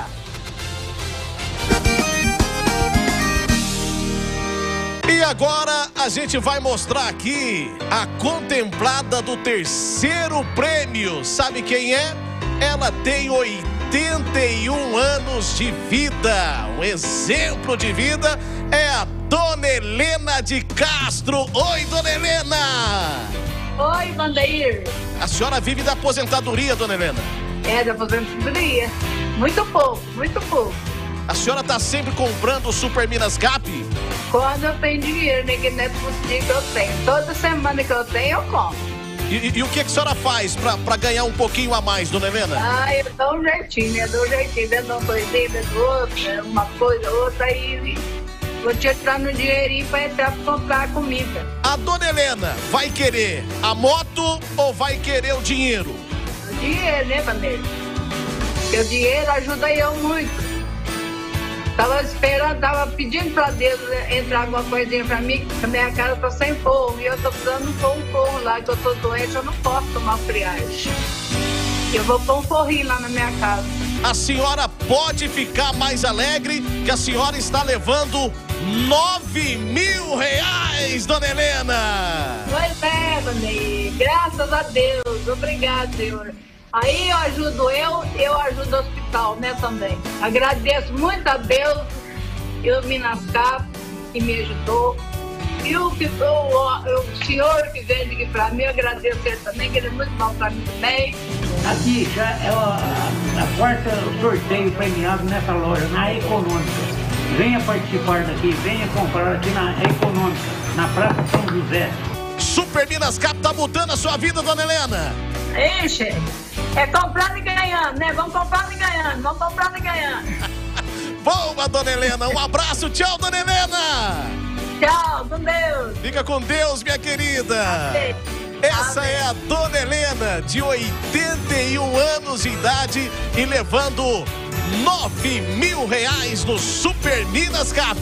E agora a gente vai mostrar aqui a contemplada do terceiro prêmio. Sabe quem é? Ela tem oitenta e um anos de vida. Um exemplo de vida é a Dona Helena de Castro. Oi, Dona Helena! Oi, Vandeir. A senhora vive da aposentadoria, Dona Helena? É, da aposentadoria. Muito pouco, muito pouco. A senhora tá sempre comprando o Super Minas Cap? Quando eu tenho dinheiro, né? Que não é possível que eu tenho. Toda semana que eu tenho, eu compro. E, e, e o que, que a senhora faz pra, pra ganhar um pouquinho a mais, Dona Helena? Ah, eu dou um jeitinho, né? Eu dou um jeitinho. Dentro de uma coisinha, dentro de outra, uma coisa, outra, aí vou te entrar no dinheirinho pra entrar pra comprar a comida. A Dona Helena vai querer a moto ou vai querer o dinheiro? O dinheiro, né, Vandeiro? Porque o dinheiro ajuda eu muito. Tava esperando, tava pedindo pra Deus entrar alguma coisinha pra mim, que a minha casa tá sem forro. E eu tô precisando pôr um forro lá, que eu tô doente, eu não posso tomar friagem. Eu vou pôr um forrinho lá na minha casa. A senhora pode ficar mais alegre, que a senhora está levando nove mil reais, dona Helena. Pois é, Vanei. Graças a Deus. Obrigado, Senhor. Aí eu ajudo eu, eu ajudo o hospital, né, também. Agradeço muito a Deus e o Minascap, que me ajudou. E o, que, o, o senhor que vende aqui pra mim, eu agradeço ele também, que ele é muito bom pra mim também. Aqui já é a, a quarta sorteio premiado nessa loja, na Econômica. Venha participar daqui, venha comprar aqui na Econômica, na Praça São José. Super Minascap tá mudando a sua vida, dona Helena. Ei, chefe, é comprando e ganhando, né? Vamos comprando e ganhando, vamos comprando e ganhando. Boa, dona Helena. Um abraço. Tchau, dona Helena. Tchau, com Deus. Fica com Deus, minha querida. Amém. Essa Amém. é a dona Helena, de oitenta e um anos de idade e levando nove mil reais no Super Minascap.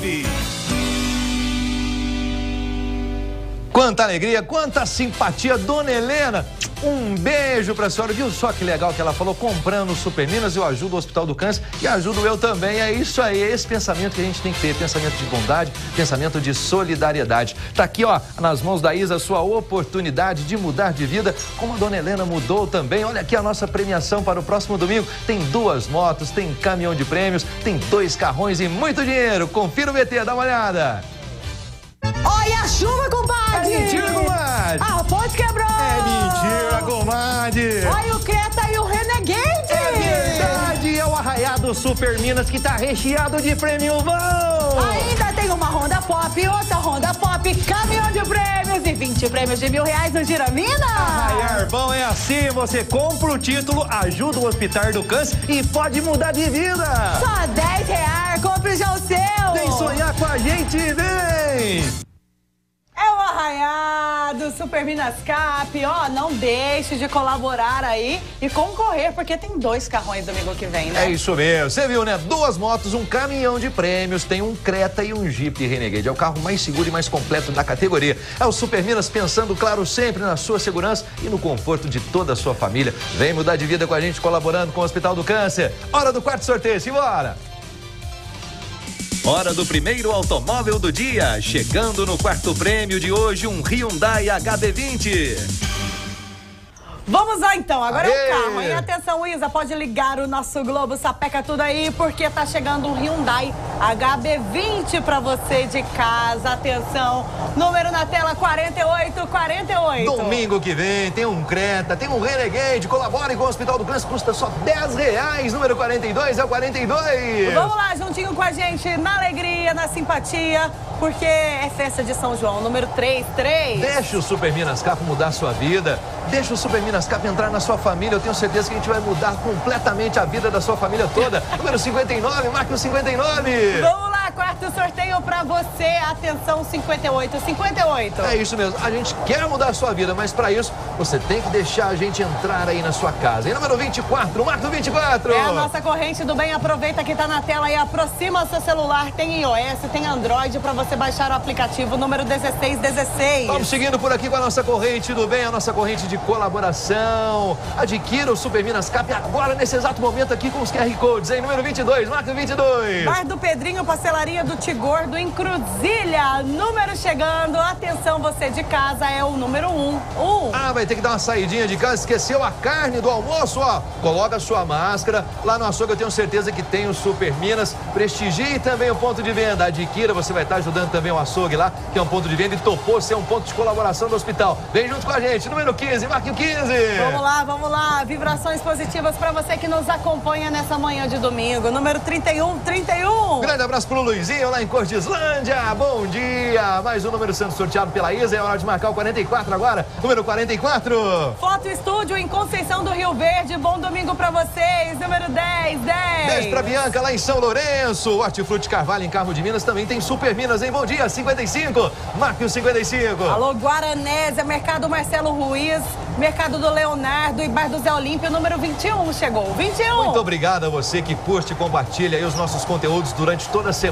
Quanta alegria, quanta simpatia, dona Helena. Um beijo pra senhora. Viu só que legal que ela falou? Comprando o Super Minas, eu ajudo o Hospital do Câncer e ajudo eu também. É isso aí, é esse pensamento que a gente tem que ter. Pensamento de bondade, pensamento de solidariedade. Tá aqui, ó, nas mãos da Isa, a sua oportunidade de mudar de vida, como a dona Helena mudou também. Olha aqui a nossa premiação para o próximo domingo. Tem duas motos, tem caminhão de prêmios, tem dois carrões e muito dinheiro. Confira o B T, dá uma olhada. Olha a chuva, compadre! É mentira, comadre! A ponte quebrou! É mentira, comadre! Olha o Creta e o Renegade! É verdade! É o arraiado Super Minas que tá recheado de prêmio bom! Ainda tem uma Honda Pop, outra Honda Pop, caminhão de prêmios e vinte prêmios de mil reais no Giramina! Arraiar bom é assim, você compra o título, ajuda o Hospital do Câncer e pode mudar de vida! Só dez reais, compre já o seu! Vem sonhar com a gente, vem! É o arraiado Super Minascap, ó, não deixe de colaborar aí e concorrer, porque tem dois carrões domingo que vem, né? É isso mesmo, você viu, né? Duas motos, um caminhão de prêmios, tem um Creta e um Jeep Renegade. É o carro mais seguro e mais completo da categoria. É o Super Minas pensando, claro, sempre na sua segurança e no conforto de toda a sua família. Vem mudar de vida com a gente, colaborando com o Hospital do Câncer. Hora do quarto sorteio, simbora! Hora do primeiro automóvel do dia. Chegando no quarto prêmio de hoje, um Hyundai H B vinte. Vamos lá então, agora Aê! é o carro, hein? Atenção, Isa, pode ligar o nosso Globo, sapeca tudo aí, porque tá chegando um Hyundai H B vinte pra você de casa. Atenção, número na tela quarenta e oito quarenta e oito. Domingo que vem tem um Creta, tem um Renegade, colabore com o Hospital do Câncer, custa só dez reais, número quarenta e dois é o quarenta e dois. Vamos lá, juntinho com a gente, na alegria, na simpatia, porque é festa de São João, número trinta e três. Deixa o Super Minascap mudar a sua vida, deixa o Super Minascap entrar na sua família. Eu tenho certeza que a gente vai mudar completamente a vida da sua família toda. Número cinquenta e nove, marque o cinquenta e nove. Vamos lá, quarto sorteio pra você. Atenção, cinquenta e oito cinquenta e oito. É isso mesmo, a gente quer mudar a sua vida, mas pra isso você tem que deixar a gente entrar aí na sua casa. E número vinte e quatro, marque o vinte e quatro. É a nossa corrente do bem. Aproveita que tá na tela e aproxima o seu celular. Tem iOS, tem Android pra você baixar o aplicativo, número dezesseis dezesseis. Vamos seguindo por aqui com a nossa corrente do bem, a nossa corrente de colaboração. Adquira o Super Minascap agora, nesse exato momento, aqui com os Q R Codes, hein? Número vinte e dois, marca o vinte e dois. Bar do Pedrinho, pastelaria do Tigordo em Cruzilha. Número chegando, atenção, você de casa, é o número um. um. Ah, vai ter que dar uma saidinha de casa, esqueceu a carne do almoço, ó. Coloca a sua máscara. Lá no açougue eu tenho certeza que tem o Super Minas. Prestigie também o ponto de venda. Adquira, você vai estar ajudando também o açougue lá, que é um ponto de venda e topou ser um ponto de colaboração do hospital. Vem junto com a gente, número quinze, marque o quinze. Vamos lá, vamos lá. Vibrações positivas para você que nos acompanha nessa manhã de domingo. Número trinta e um trinta e um. Grande abraço pro Luizinho lá em Cordislândia. Bom dia. Mais um número sendo sorteado pela Isa. É hora de marcar o quarenta e quatro agora. Número quarenta e quatro. Foto Estúdio em Conceição do Rio Verde. Bom domingo para vocês. Número dez, dez. dez pra Bianca lá em São Lourenço. Hortifruti Carvalho em Carmo de Minas também tem Super Minas, hein? Bom dia. cinquenta e cinco. Marque o cinquenta e cinco. Alô, Guaranésia, Mercado Marcelo Ruiz, Mercado do Leonardo e Bar do Zé Olímpio, número vinte e um chegou. vinte e um. Muito obrigado a você que curte e compartilha aí os nossos conteúdos durante toda a semana, viu?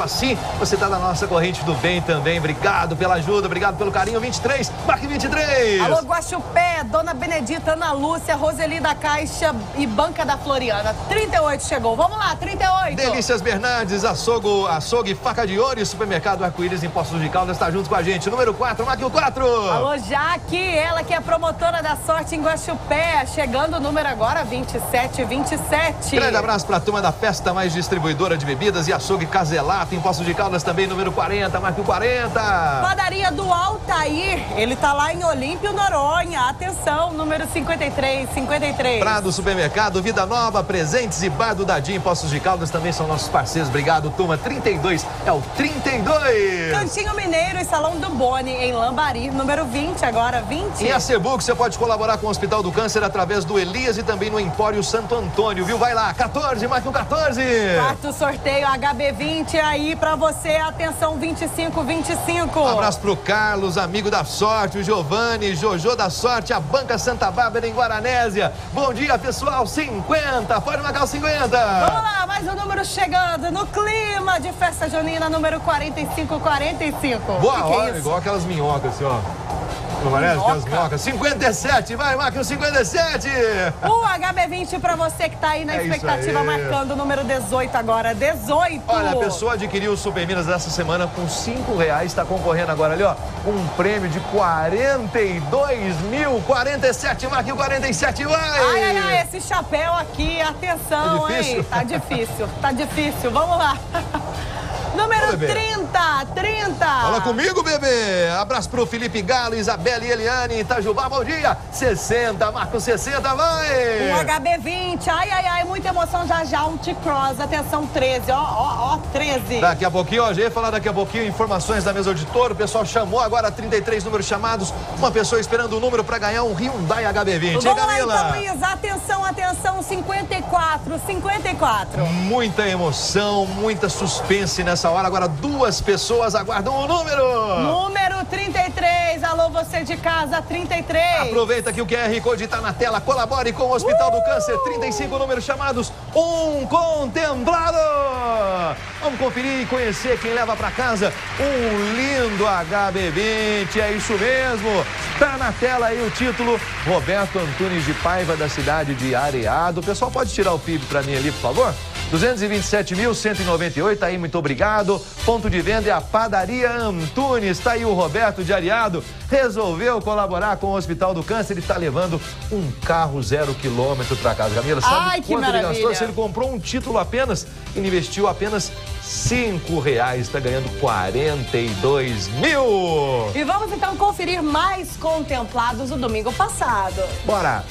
assim, você tá na nossa corrente do bem também. Obrigado pela ajuda, obrigado pelo carinho. vinte e três, marque vinte e três. Alô, Guaxupé, Dona Benedita, Ana Lúcia, Roseli da Caixa e Banca da Floriana. trinta e oito chegou. Vamos lá, trinta e oito. Delícias Bernardes, açougue, açougue, faca de ouro e supermercado Arco-Íris em Poços de Caldas está junto com a gente. Número quatro, marque o quatro. Alô, Jaque, ela que é promotora da sorte em Guaxupé. Chegando o número agora, vinte e sete vinte e sete. Grande abraço para a turma da Festa Mais Distribuidora de Bebidas e Açougue Caselato em Poços de Caldas também, número quarenta, marque o quarenta. Padaria do Altair, ele tá lá em Olímpio, Noronha. Atenção, número cinquenta e três cinquenta e três. Prado Supermercado, Vida Nova, Presentes e Bar do Dadinho em Poços de Caldas também são nossos parceiros. Obrigado, turma. trinta e dois é o trinta e dois. Cantinho Mineiro e Salão do Boni em Lambari, número vinte, agora vinte. Em Acebuc, você pode colaborar com o Hospital do Câncer através do Elias e também no Empório Santo Antônio, viu? Vai lá, quatorze, marque o quatorze. Quarto sorteio H B vinte aí pra você, atenção, vinte e cinco vinte e cinco. Um abraço pro Carlos, amigo da sorte, o Giovanni, Jojo da sorte, a Banca Santa Bárbara em Guaranésia. Bom dia, pessoal, cinquenta, pode marcar o cinquenta. Vamos lá, mais um número chegando no clima de festa junina, número quarenta e cinco quarenta e cinco. Boa, que que olha, é isso? igual aquelas minhocas assim, ó. Não parece? Aquelas minhocas. cinquenta e sete, vai, marca o cinquenta e sete. O H B vinte pra você que tá aí na É expectativa, aí. marcando o número dezoito agora, dezoito. Olha, a pessoa adquiriu o Super Minas dessa semana com cinco reais, está concorrendo agora ali, ó, um prêmio de quarenta e dois mil, quarenta e sete, marque o quarenta e sete, vai! Ai, ai, ai, esse chapéu aqui, atenção, É difícil? hein? Tá difícil, tá difícil, vamos lá. Número Ô, bebê. trinta, trinta. Fala comigo, bebê! Abraço pro Felipe Galo, Isabela e Eliane, Itajubá, bom dia! sessenta, marca o sessenta, vai! Um H B vinte, ai, ai, ai, muita emoção já já, um T-Cross, atenção, treze, ó, ó, ó, treze. Daqui a pouquinho, ó, já ia falar daqui a pouquinho, informações da mesa auditora, o pessoal chamou agora trinta e três números chamados, uma pessoa esperando o número para ganhar um Hyundai H B vinte. Vamos Hein, lá Camila? então, Isa, atenção, atenção, cinquenta e quatro, cinquenta e quatro. Muita emoção, muita suspense nessa hora. Agora duas pessoas aguardam o número. Número trinta e três, alô você de casa, trinta e três. Aproveita que o Q R Code está na tela, colabore com o Hospital uh! do Câncer, trinta e cinco números chamados, um contemplado. Vamos conferir e conhecer quem leva para casa um lindo H B vinte, é isso mesmo. Tá na tela aí o título, Roberto Antunes de Paiva, da cidade de Areado. O pessoal pode tirar o P I B para mim ali, por favor? duzentos e vinte e sete mil, cento e noventa e oito, tá aí, muito obrigado. Ponto de venda é a Padaria Antunes, tá aí o Roberto de Areado, resolveu colaborar com o Hospital do Câncer e está levando um carro zero quilômetro para casa. Camila, sabe Ai, que quanto ele maravilha. gastou? Se ele comprou um título apenas, ele investiu apenas cinco reais, está ganhando quarenta e dois mil. E vamos então conferir mais contemplados do domingo passado. Bora!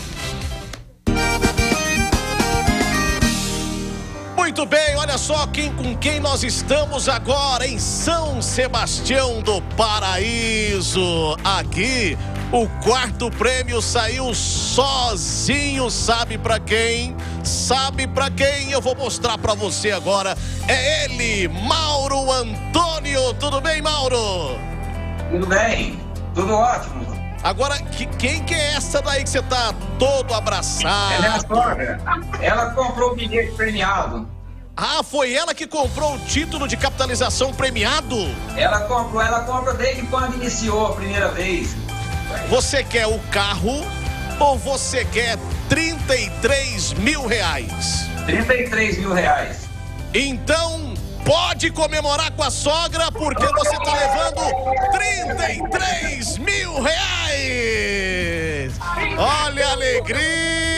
Muito bem, olha só quem, com quem nós estamos agora em São Sebastião do Paraíso. Aqui, o quarto prêmio saiu sozinho, sabe pra quem? Sabe pra quem? Eu vou mostrar pra você agora. É ele, Mauro Antônio. Tudo bem, Mauro? Tudo bem, tudo ótimo. Agora, que, quem que é essa daí que você tá todo abraçado? É minha sogra. Ela comprou o bilhete premiado. Ah, foi ela que comprou o título de capitalização premiado? Ela comprou, ela compra desde quando iniciou a primeira vez. Você quer o carro ou você quer trinta e três mil reais? trinta e três mil reais. Então, pode comemorar com a sogra, porque você tá levando trinta e três mil reais! Olha a alegria!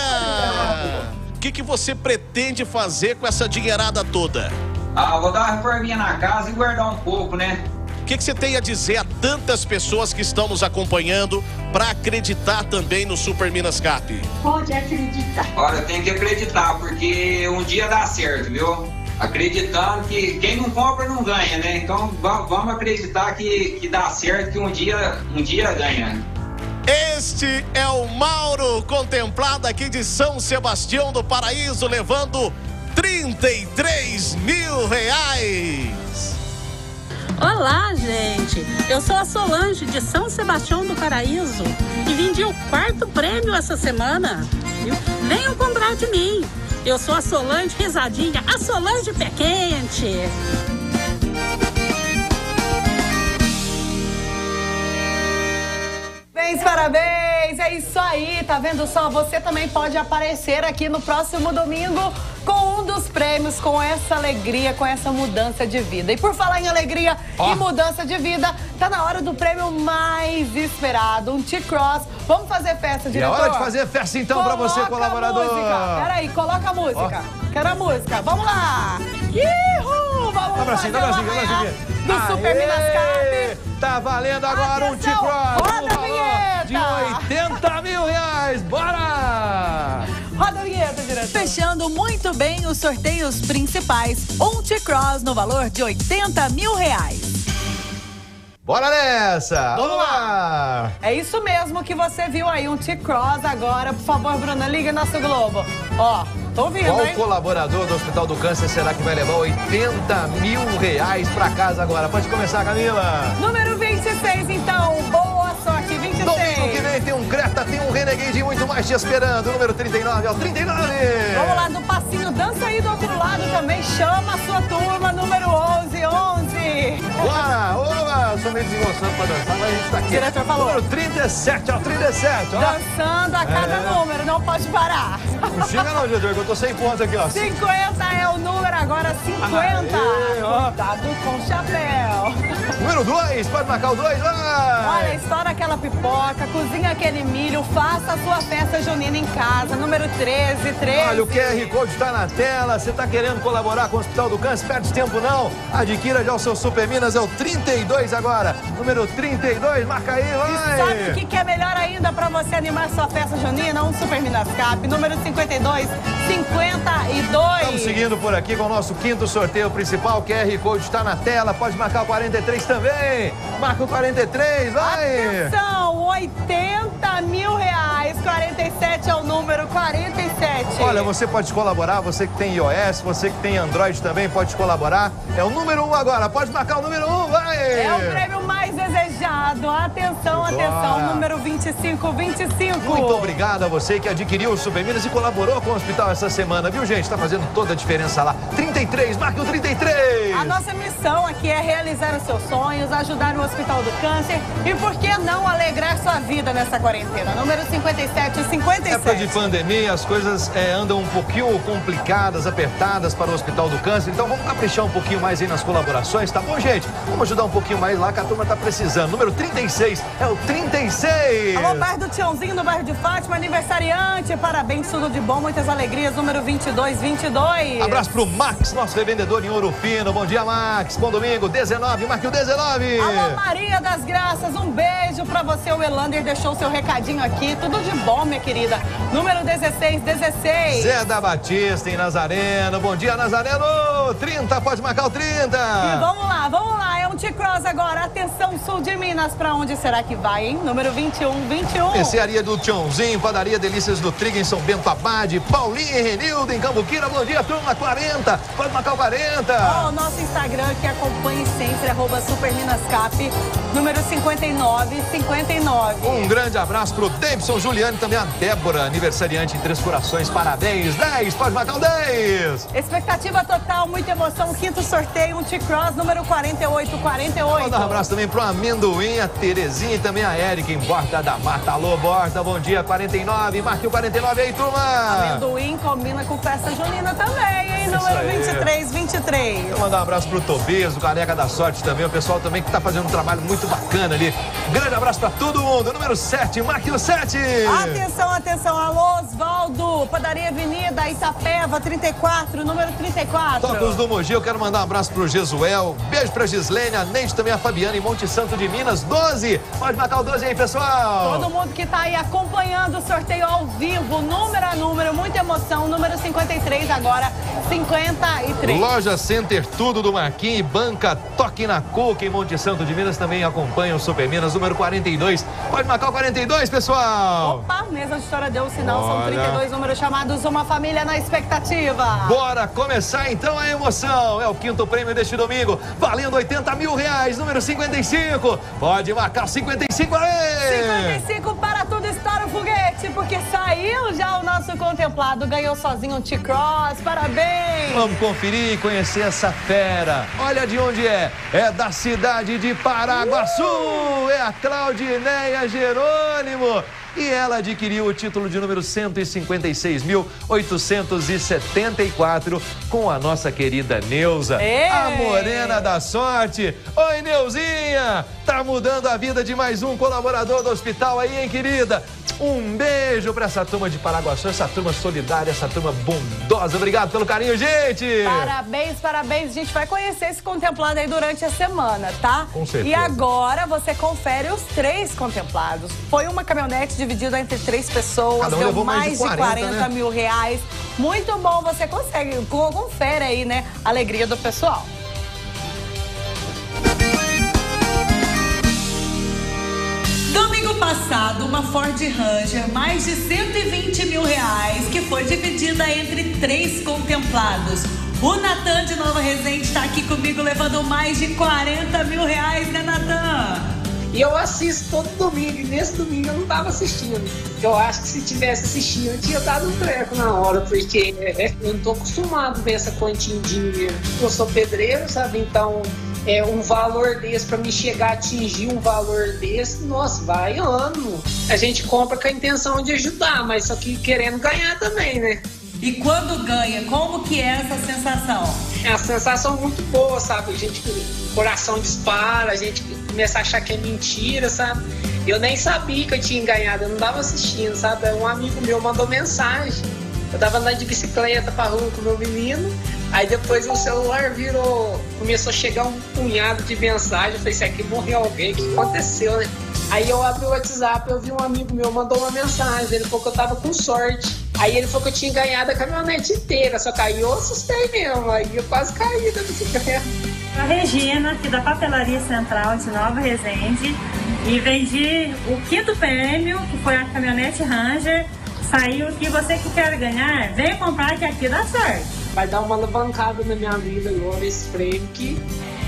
O que, que você pretende fazer com essa dinheirada toda? Ah, vou dar uma reforminha na casa e guardar um pouco, né? O que, que você tem a dizer a tantas pessoas que estão nos acompanhando para acreditar também no Super Minas Cap? Pode acreditar. Olha, tem que acreditar, porque um dia dá certo, viu? Acreditando que quem não compra não ganha, né? Então vamos acreditar que, que dá certo, que um dia, um dia ganha. Este é o Mauro, contemplado aqui de São Sebastião do Paraíso, levando trinta e três mil reais. Olá, gente. Eu sou a Solange de São Sebastião do Paraíso e vendi o quarto prêmio essa semana. Viu? Venham comprar de mim. Eu sou a Solange Risadinha, a Solange Pé Quente. Parabéns, é isso aí, tá vendo só? Você também pode aparecer aqui no próximo domingo com um dos prêmios, com essa alegria, com essa mudança de vida. E por falar em alegria oh. e mudança de vida, tá na hora do prêmio mais esperado, um T-Cross. Vamos fazer festa, diretor? É hora de fazer festa então para você, colaborador. Coloca a música, peraí, coloca a música. Oh. Quero a música, vamos lá. Ihu! Vamos fazer uma amanhã do Super Minas Cap. Tá valendo agora Atenção. um T-Cross. Roda a vinheta. De oitenta mil reais. Bora! Roda a vinheta, diretor. Fechando muito bem os sorteios principais. Um T-Cross no valor de oitenta mil reais. Bora nessa! Vamos lá! É isso mesmo que você viu aí, um T-Cross agora. Por favor, Bruna, liga nosso Globo. Ó, tô ouvindo, Qual hein? colaborador do Hospital do Câncer será que vai levar oitenta mil reais pra casa agora? Pode começar, Camila. Número vinte e seis, então. Boa sorte, vinte e seis. Domingo que vem tem um Creta, tem um Renegade e muito mais te esperando. Número trinta e nove, é o trinta e nove. Vamos lá, do passinho, dança aí do outro lado também. Chama a sua turma, número onze, onze. Bora, oba, eu sou meio desengonçado pra dançar, mas a gente tá aqui. O diretor falou. Número trinta e sete, ó, trinta e sete, ó. Dançando a cada é. número, não pode parar. Não chega não, diretor, que eu tô sem pontos aqui, ó. cinquenta é o número, agora cinquenta. Aê, cuidado com o chapéu. Número dois, pode marcar o dois, vai. Olha, estoura aquela pipoca, cozinha aquele milho, faça a sua festa junina em casa. Número treze, treze. Olha, o Q R Code está na tela. Você tá querendo colaborar com o Hospital do Câncer? Perde tempo não. Adquira já o seu Super Minas, é o trinta e dois agora. Número trinta e dois, marca aí, vai. E sabe o que, que é melhor ainda para você animar sua festa junina? Um Super Minas Cap, número cinquenta e dois, cinquenta e dois. Estamos seguindo por aqui com o nosso quinto sorteio principal. O Q R Code está na tela. Pode marcar o quarenta e três também. Marca o quarenta e três, vai. Atenção, oitenta mil reais. quarenta e sete é o número, quarenta e sete. Olha, você pode colaborar, você que tem iOS, você que tem Android também pode colaborar. É o número um agora, pode marcar o número um, vai! É o prêmio mais desejado. Atenção, atenção, número vinte e cinco, vinte e cinco. Muito obrigado a você que adquiriu o Super Minas e colaborou com o hospital essa semana, viu, gente? Tá fazendo toda a diferença lá. trinta e três, marque o trinta e três. A nossa missão aqui é realizar os seus sonhos, ajudar o Hospital do Câncer e, por que não, alegrar sua vida nessa quarentena. Número cinquenta e sete, cinquenta e sete. Época de pandemia, as coisas é, andam um pouquinho complicadas, apertadas para o Hospital do Câncer. Então vamos caprichar um pouquinho mais aí nas colaborações, tá bom, gente? Vamos ajudar um pouquinho mais lá que a turma tá precisando. Número trinta e seis, é o trinta e seis. Alô, bairro do Tiãozinho, no bairro de Fátima, aniversariante. Parabéns, tudo de bom, muitas alegrias. Número vinte e dois, vinte e dois. Abraço pro Max, nosso revendedor em Ouro Fino. Bom dia, Max. Bom domingo, dezenove, marque o dezenove. Alô, Maria das Graças, um beijo pra você. O Elander deixou seu recadinho aqui. Tudo de bom, minha querida. Número dezesseis, dezesseis. Zé da Batista em Nazareno. Bom dia, Nazareno. trinta, pode marcar o trinta. E vamos lá, vamos lá. É um T-Cross agora. Atenção, sul de Minas. Pra onde será que vai, hein? Número vinte e um, vinte e um. Mercearia do Tiãozinho, padaria Delícias do Trigo em São Bento Abade. Paulinho e Renildo em Cambuquira. Bom dia, turma. quarenta. Pode marcar o quarenta. Ó, oh, o nosso Instagram que acompanhe sempre, arroba Super Minas Cap, número cinquenta e nove, cinquenta e nove. Um grande abraço pro Davidson Juliano e também a Débora, aniversariante em Três Corações. Parabéns. dez, pode marcar o dez. Expectativa total, muita emoção. Quinto sorteio, um T-Cross, número quarenta e oito, quarenta e oito. Vou dar um abraço também pro Amendoim, a Terezinha e também a Érica em Borta da Mata. Alô, Borta, bom dia, quarenta e nove. Marque o quarenta e nove aí, turma. Amendoim combina com festa junina também, hein? Número vinte e três, vinte e três. Vou mandar um abraço pro Tobias, o Caneca da Sorte também, o pessoal também que tá fazendo um trabalho muito bacana ali. Um grande abraço pra todo mundo. Número sete, marque o sete. Atenção, atenção. Alô, Osvaldo, Padaria Avenida, Itapeva, trinta e quatro, número trinta e quatro. Tocos do Mogi, eu quero mandar um abraço pro Jesuel. Beijo pra Gislene, a Neide, também a Fabiana em Monte Santo de Minas, doze. Pode marcar o doze aí, pessoal. Todo mundo que tá aí acompanhando o sorteio ao vivo, número a número, muita emoção. Número cinquenta e três agora, cinquenta e três. Loja Center, tudo do Marquinhos, banca Toque na Cuca em Monte Santo de Minas também acompanha o Super Minas, número quarenta e dois. Pode marcar o quarenta e dois, pessoal. Opa, mesa de história deu o sinal, Olha. São trinta e dois números chamados, uma família na expectativa. Bora começar então a emoção. É o quinto prêmio deste domingo, valendo oitenta mil reais, número cinquenta e cinco. Pode marcar o cinquenta e cinco aí. cinquenta e cinco para tudo, estoura o foguete, porque saiu já o nosso nosso contemplado ganhou sozinho um T-Cross. Parabéns! Vamos conferir e conhecer essa fera. Olha de onde é. É da cidade de Paraguaçu. Uh! É a Claudineia Jerônimo. E ela adquiriu o título de número cento e cinquenta e seis mil, oitocentos e setenta e quatro com a nossa querida Neuza, Ei! a morena da sorte. Oi, Neuzinha! Tá mudando a vida de mais um colaborador do hospital aí, hein, querida? Um beijo pra essa turma de Paraguaçu, essa turma solidária, essa turma bondosa. Obrigado pelo carinho, gente! Parabéns, parabéns. A gente vai conhecer esse contemplado aí durante a semana, tá? Com certeza. E agora você confere os três contemplados. Foi uma caminhonete dividida entre três pessoas, Cada um deu levou mais mais de de quarenta, quarenta né? mil reais. Muito bom, você consegue. Confere aí, né? A alegria do pessoal. Domingo passado, uma Ford Ranger, mais de cento e vinte mil reais, que foi dividida entre três contemplados. O Natan de Nova Resende está aqui comigo levando mais de quarenta mil reais, né, Natan? E eu assisto todo domingo, e nesse domingo eu não estava assistindo. Eu acho que se tivesse assistindo, eu tinha dado um treco na hora, porque eu não tô acostumado a ver essa quantia de dinheiro. Eu sou pedreiro, sabe? Então, é, um valor desse, para me chegar a atingir um valor desse, nossa, vai ano. A gente compra com a intenção de ajudar, mas só que querendo ganhar também, né? E quando ganha, como que é essa sensação? É uma sensação muito boa, sabe? A gente, o coração dispara, a gente começa a achar que é mentira, sabe? Eu nem sabia que eu tinha ganhado, eu não estava assistindo, sabe? Um amigo meu mandou mensagem. Eu tava andando de bicicleta pra rua com o meu menino, aí depois o celular virou, começou a chegar um punhado de mensagem. Eu falei, isso aqui morreu alguém, o que aconteceu, né? Aí eu abri o WhatsApp, eu vi um amigo meu, mandou uma mensagem, ele falou que eu tava com sorte. Aí ele falou que eu tinha ganhado a caminhonete inteira, só que aí eu assustei mesmo, aí eu quase caí da bicicleta. A Regina, aqui da Papelaria Central de Nova Resende, e vendi o quinto prêmio, que foi a caminhonete Ranger. Saiu que você que quer ganhar, vem comprar que aqui dá sorte. Vai dar uma alavancada na minha vida agora, esse prêmio que,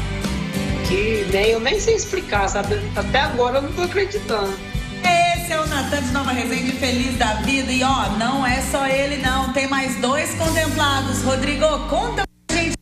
que nem, eu nem sei explicar, sabe? Até agora eu não tô acreditando. Esse é o Natan de Nova Resende, feliz da vida. E ó, não é só ele não, tem mais dois contemplados. Rodrigo, conta pra gente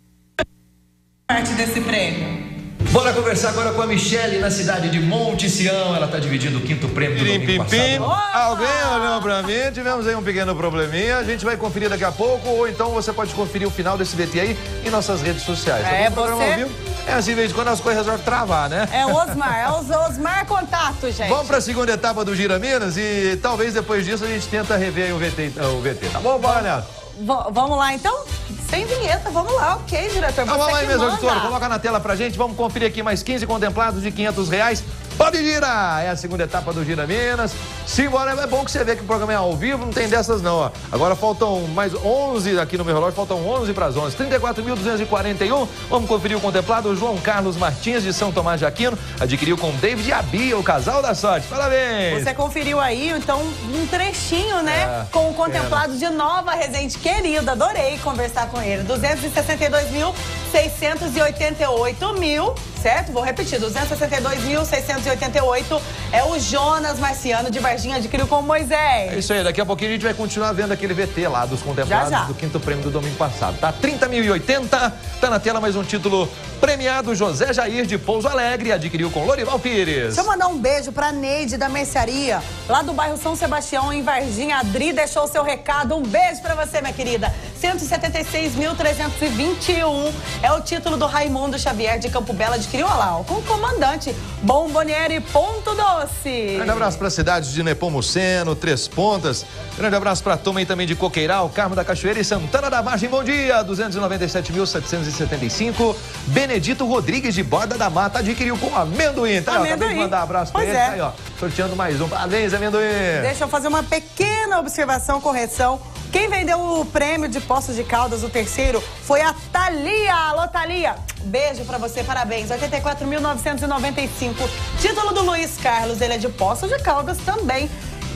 parte desse prêmio. Bora conversar agora com a Michele na cidade de Monte Sião. Ela está dividindo o quinto prêmio do Pim, domingo pim, passado. pim. Alguém olhou pra mim, tivemos aí um pequeno probleminha. A gente vai conferir daqui a pouco, ou então você pode conferir o final desse V T aí em nossas redes sociais. É, Tá bom? você- Ao vivo. É assim, de vez em quando as coisas resolvem travar, né? É o Osmar, é o Osmar Contato, gente. Vamos para a segunda etapa do Gira Minas e talvez depois disso a gente tenta rever aí o V T, o V T. Tá bom? Bora, Neto. V- vamos lá, então? Sem vinheta, vamos lá, ok, diretor. Então, vamos Você lá, que mesmo, manda. auditor. Coloca na tela pra gente. Vamos conferir aqui mais quinze contemplados de quinhentos reais. Pode girar! É a segunda etapa do Gira Minas. Simbora, é bom que você vê que o programa é ao vivo, não tem dessas não, ó. Agora faltam mais onze aqui no meu relógio, faltam onze para as onze. trinta e quatro mil duzentos e quarenta e um. Vamos conferir o contemplado. João Carlos Martins, de São Tomás de Aquino, adquiriu com David e a Bia, o casal da sorte. Parabéns! Você conferiu aí, então, um trechinho, né? É, com o contemplado de Nova Resende, querido. Adorei conversar com ele. duzentos e sessenta e dois mil, seiscentos e oitenta e oito mil, certo? Vou repetir, duzentos e sessenta e dois mil, seiscentos e oitenta e oito é o Jonas Marciano de Varginha, adquiriu com o Moisés. É isso aí, daqui a pouquinho a gente vai continuar vendo aquele V T lá dos contemplados Já, já. do quinto prêmio do domingo passado, tá? trinta mil e oitenta, tá na tela mais um título premiado. José Jair de Pouso Alegre adquiriu com Lorival Pires. Deixa eu mandar um beijo pra Neide da Mercearia, lá do bairro São Sebastião, em Varginha. A Adri deixou o seu recado. Um beijo pra você, minha querida. cento e setenta e seis mil, trezentos e vinte e um é o título do Raimundo Xavier de Campo Belo, adquiriu, olha lá, ó, com o comandante Bomboniere Ponto Doce. Grande abraço para as cidades de Nepomuceno, Três Pontas. Grande abraço para a turma aí também de Coqueiral, Carmo da Cachoeira e Santana da Margem. Bom dia, duzentos e noventa e sete mil, setecentos e setenta e cinco. Benedito Rodrigues de Borda da Mata adquiriu com amendoim. Tá, ó, acabei de Amendoim. mandar um abraço para Pois ele. é. Tá aí, ó, sorteando mais um. Parabéns, amendoim. Deixa eu fazer uma pequena observação, correção. Quem vendeu o prêmio de Poços de Caldas, o terceiro, foi a Thalia. Alô, Thalia. Beijo pra você, parabéns. oitenta e quatro mil, novecentos e noventa e cinco. Título do Luiz Carlos, ele é de Poços de Caldas também.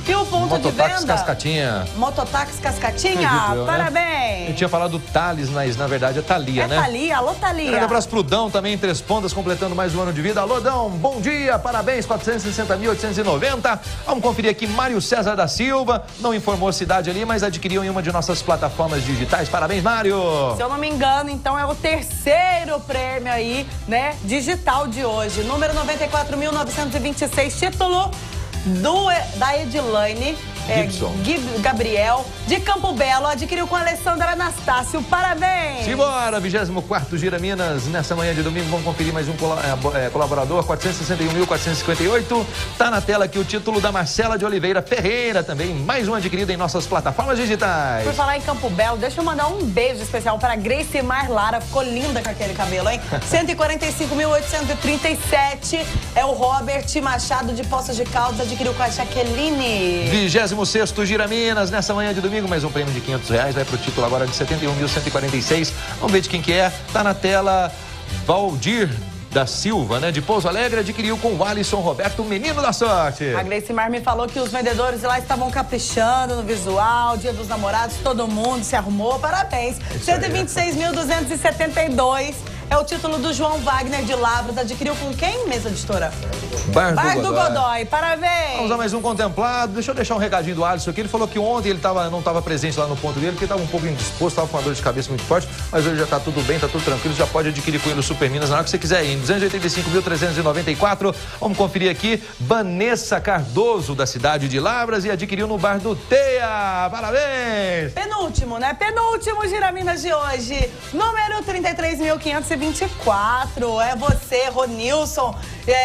E o ponto Mototáxi de venda? Cascatinha. Mototáxi Cascatinha, Acredito eu, né? parabéns. Eu tinha falado Thales, mas na verdade é Thalia, É né? Thalia, alô Thalia. Grande abraço pro Dão também, em Três Pontas, completando mais um ano de vida. Alô, Dão, bom dia, parabéns, quatrocentos e sessenta mil, oitocentos e noventa. Vamos conferir aqui, Mário César da Silva, não informou a cidade ali, mas adquiriu em uma de nossas plataformas digitais. Parabéns, Mário. Se eu não me engano, então é o terceiro prêmio aí, né, digital de hoje. Número noventa e quatro mil, novecentos e vinte e seis, título do, da Edilane. É, Gibson. Gib, Gabriel, de Campo Belo, adquiriu com a Alessandra Anastácio. Parabéns! Simbora, vigésimo quarto Gira Minas, nessa manhã de domingo, vamos conferir mais um colo é, colaborador, quatrocentos e sessenta e um mil, quatrocentos e cinquenta e oito. Tá na tela aqui o título da Marcela de Oliveira Ferreira, também mais um adquirido em nossas plataformas digitais. Por falar em Campo Belo, deixa eu mandar um beijo especial para Grace Mar Lara, ficou linda com aquele cabelo, hein? cento e quarenta e cinco mil, oitocentos e trinta e sete é o Robert Machado de Poços de Caldas, adquiriu com a Jaqueline. vigésimo sexto Gira Minas, nessa manhã de domingo, mais um prêmio de quinhentos reais, vai pro título agora de setenta e um mil, cento e quarenta e seis. Vamos ver de quem que é. Tá na tela, Valdir da Silva, né? De Pouso Alegre, adquiriu com o Alisson Roberto, menino da sorte. A Grace Mar me falou que os vendedores lá estavam caprichando no visual, Dia dos Namorados, todo mundo se arrumou, parabéns. cento e vinte e seis mil, duzentos e setenta e dois é o título do João Wagner de Lavras, adquiriu com quem, mesa editora? Bar do, Bar do Godoy. Godoy, parabéns. Vamos a mais um contemplado. Deixa eu deixar um recadinho do Alisson aqui. Ele falou que ontem ele tava, não estava presente lá no ponto dele, porque estava um pouco indisposto, estava com uma dor de cabeça muito forte, mas hoje já está tudo bem, está tudo tranquilo, já pode adquirir com ele o Super Minas na hora que você quiser ir. Em duzentos e oitenta e cinco mil, trezentos e noventa e quatro. Vamos conferir aqui. Vanessa Cardoso, da cidade de Lavras, e adquiriu no Bar do Teia. Parabéns! Penúltimo, né? Penúltimo Gira Minas de hoje. Número trinta e três mil, quinhentos e vinte e quatro. É você, Ronilson,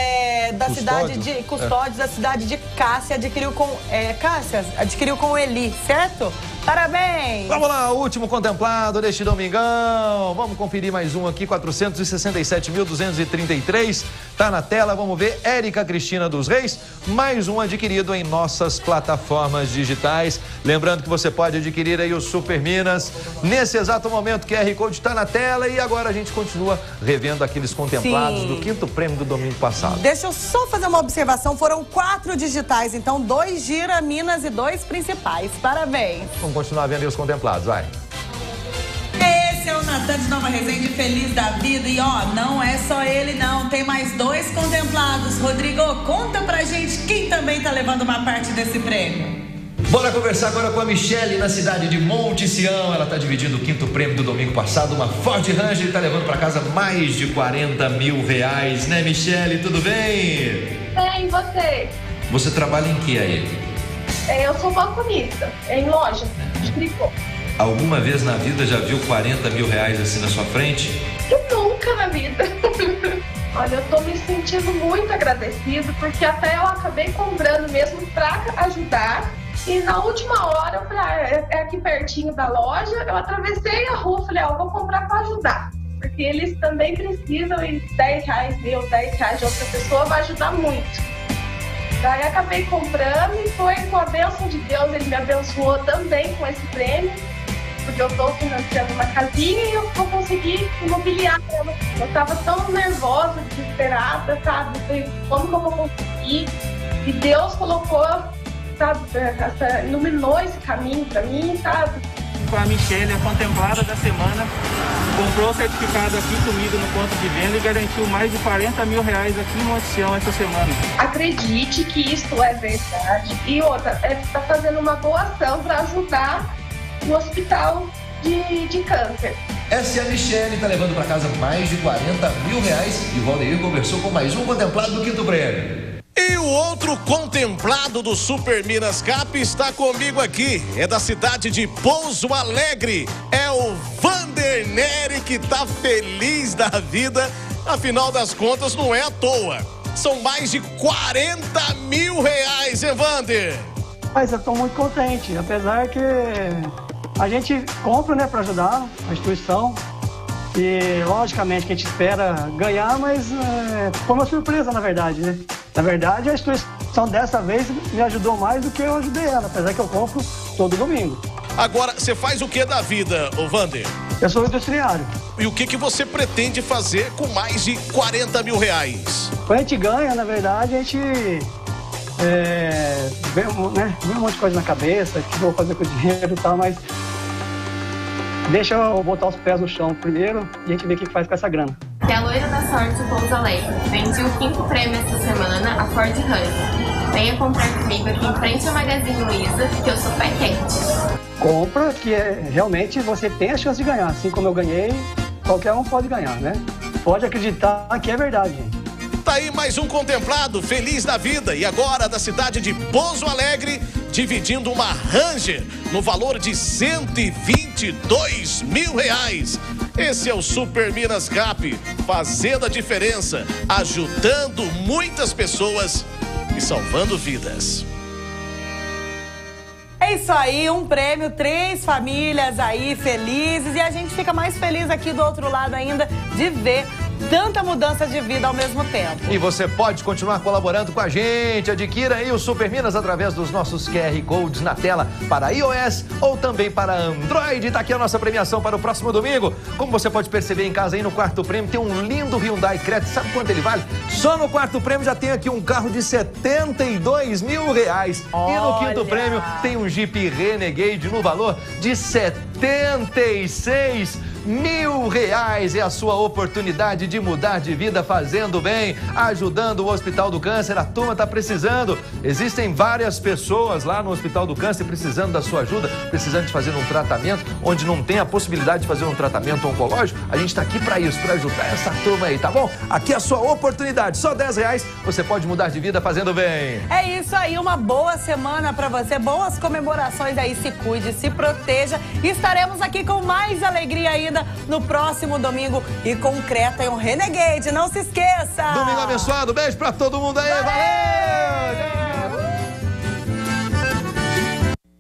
é, da Custódio. cidade de Custódios, é. da cidade de Cássia, adquiriu com é, Cássia, adquiriu com o Eli, certo? Parabéns! Vamos lá, o último contemplado deste domingão. Vamos conferir mais um aqui, quatrocentos e sessenta e sete mil, duzentos e trinta e três. Tá na tela, vamos ver. Érica Cristina dos Reis, mais um adquirido em nossas plataformas digitais. Lembrando que você pode adquirir aí o Super Minas. Nesse exato momento, o Q R Code está na tela e agora a gente continua revendo aqueles contemplados Sim. do quinto prêmio do domingo passado. Deixa eu só fazer uma observação. Foram quatro digitais, então dois Gira Minas e dois principais. Parabéns! Vamos continuar vendo aí os contemplados, vai. Esse é o Natan de Nova Resende, feliz da vida. E ó, não é só ele não, tem mais dois contemplados. Rodrigo, conta pra gente quem também tá levando uma parte desse prêmio. Bora conversar agora com a Michele, na cidade de Monte Sião. Ela está dividindo o quinto prêmio do domingo passado, uma Ford Ranger, e está levando para casa mais de quarenta mil reais, né, Michele? Tudo bem? Bem, e você? Você trabalha em que aí? Eu sou balconista, em loja de tricô. Alguma vez na vida já viu quarenta mil reais assim na sua frente? Eu nunca na vida. Olha, eu tô me sentindo muito agradecido, porque até eu acabei comprando mesmo para ajudar. E na última hora, eu falei, é aqui pertinho da loja, eu atravessei a rua, falei, ó, eu vou comprar para ajudar. Porque eles também precisam, e dez reais meu, dez reais de outra pessoa vai ajudar muito. Daí acabei comprando e foi com a bênção de Deus, ele me abençoou também com esse prêmio, porque eu estou financiando uma casinha e eu vou conseguir imobiliar ela. Eu estava tão nervosa, desesperada, sabe? Falei, como que eu vou conseguir? E Deus colocou, sabe, essa, iluminou esse caminho para mim, sabe? Com a Michele, a contemplada da semana, comprou o certificado aqui comigo no ponto de venda e garantiu mais de quarenta mil reais aqui em Monte Sião essa semana. Acredite que isso é verdade. E outra, é está fazendo uma boa ação para ajudar no hospital de, de câncer. Essa é a Michele, está levando para casa mais de quarenta mil reais e o Valdeir conversou com mais um contemplado do quinto prêmio. E o outro contemplado do Super Minas Cap está comigo aqui. É da cidade de Pouso Alegre. É o Vander Neri, que tá feliz da vida. Afinal das contas, não é à toa. São mais de quarenta mil reais, hein, Vander? Mas eu tô muito contente, apesar que a gente compra, né, para ajudar a instituição. E, logicamente, que a gente espera ganhar, mas é, foi uma surpresa, na verdade, né? Na verdade, a instituição dessa vez me ajudou mais do que eu ajudei ela, apesar que eu compro todo domingo. Agora, você faz o que da vida, ô Vander? Eu sou industriário. E o que, que você pretende fazer com mais de quarenta mil reais? Quando a gente ganha, na verdade, a gente É, vem, né, vem um monte de coisa na cabeça, que vou fazer com o dinheiro e tal, mas deixa eu botar os pés no chão primeiro e a gente vê o que faz com essa grana. Que é a loira da sorte do Pouso Alegre. Vendi o quinto prêmio essa semana, a Ford Ranger. Venha comprar comigo aqui em frente ao Magazine Luiza, que eu sou pé quente. Compra que é, realmente você tem a chance de ganhar, assim como eu ganhei, qualquer um pode ganhar, né? Pode acreditar que é verdade, gente. Tá aí mais um contemplado feliz da vida e agora da cidade de Pouso Alegre, dividindo uma Ranger no valor de cento e vinte e dois mil reais. Esse é o Super Minas Cap, fazendo a diferença, ajudando muitas pessoas e salvando vidas. É isso aí, um prêmio, três famílias aí felizes e a gente fica mais feliz aqui do outro lado ainda de ver tanta mudança de vida ao mesmo tempo. E você pode continuar colaborando com a gente. Adquira aí o Super Minas através dos nossos Q R Codes na tela para iOS ou também para Android. Tá aqui a nossa premiação para o próximo domingo. Como você pode perceber em casa aí no quarto prêmio, tem um lindo Hyundai Creta. Sabe quanto ele vale? Só no quarto prêmio já tem aqui um carro de setenta e dois mil reais. Olha. E no quinto prêmio tem um Jeep Renegade no valor de setenta e seis mil reais. É a sua oportunidade de mudar de vida fazendo bem, ajudando o Hospital do Câncer. A turma está precisando. Existem várias pessoas lá no Hospital do Câncer precisando da sua ajuda, precisando de fazer um tratamento, onde não tem a possibilidade de fazer um tratamento oncológico. A gente está aqui para isso, para ajudar essa turma aí, tá bom? Aqui é a sua oportunidade. Só dez reais você pode mudar de vida fazendo bem. É isso aí, uma boa semana para você, boas comemorações aí, se cuide, se proteja. Estaremos aqui com mais alegria ainda no próximo domingo e com Creta e um Renegade, não se esqueça! Domingo abençoado, beijo pra todo mundo aí, valeu! valeu!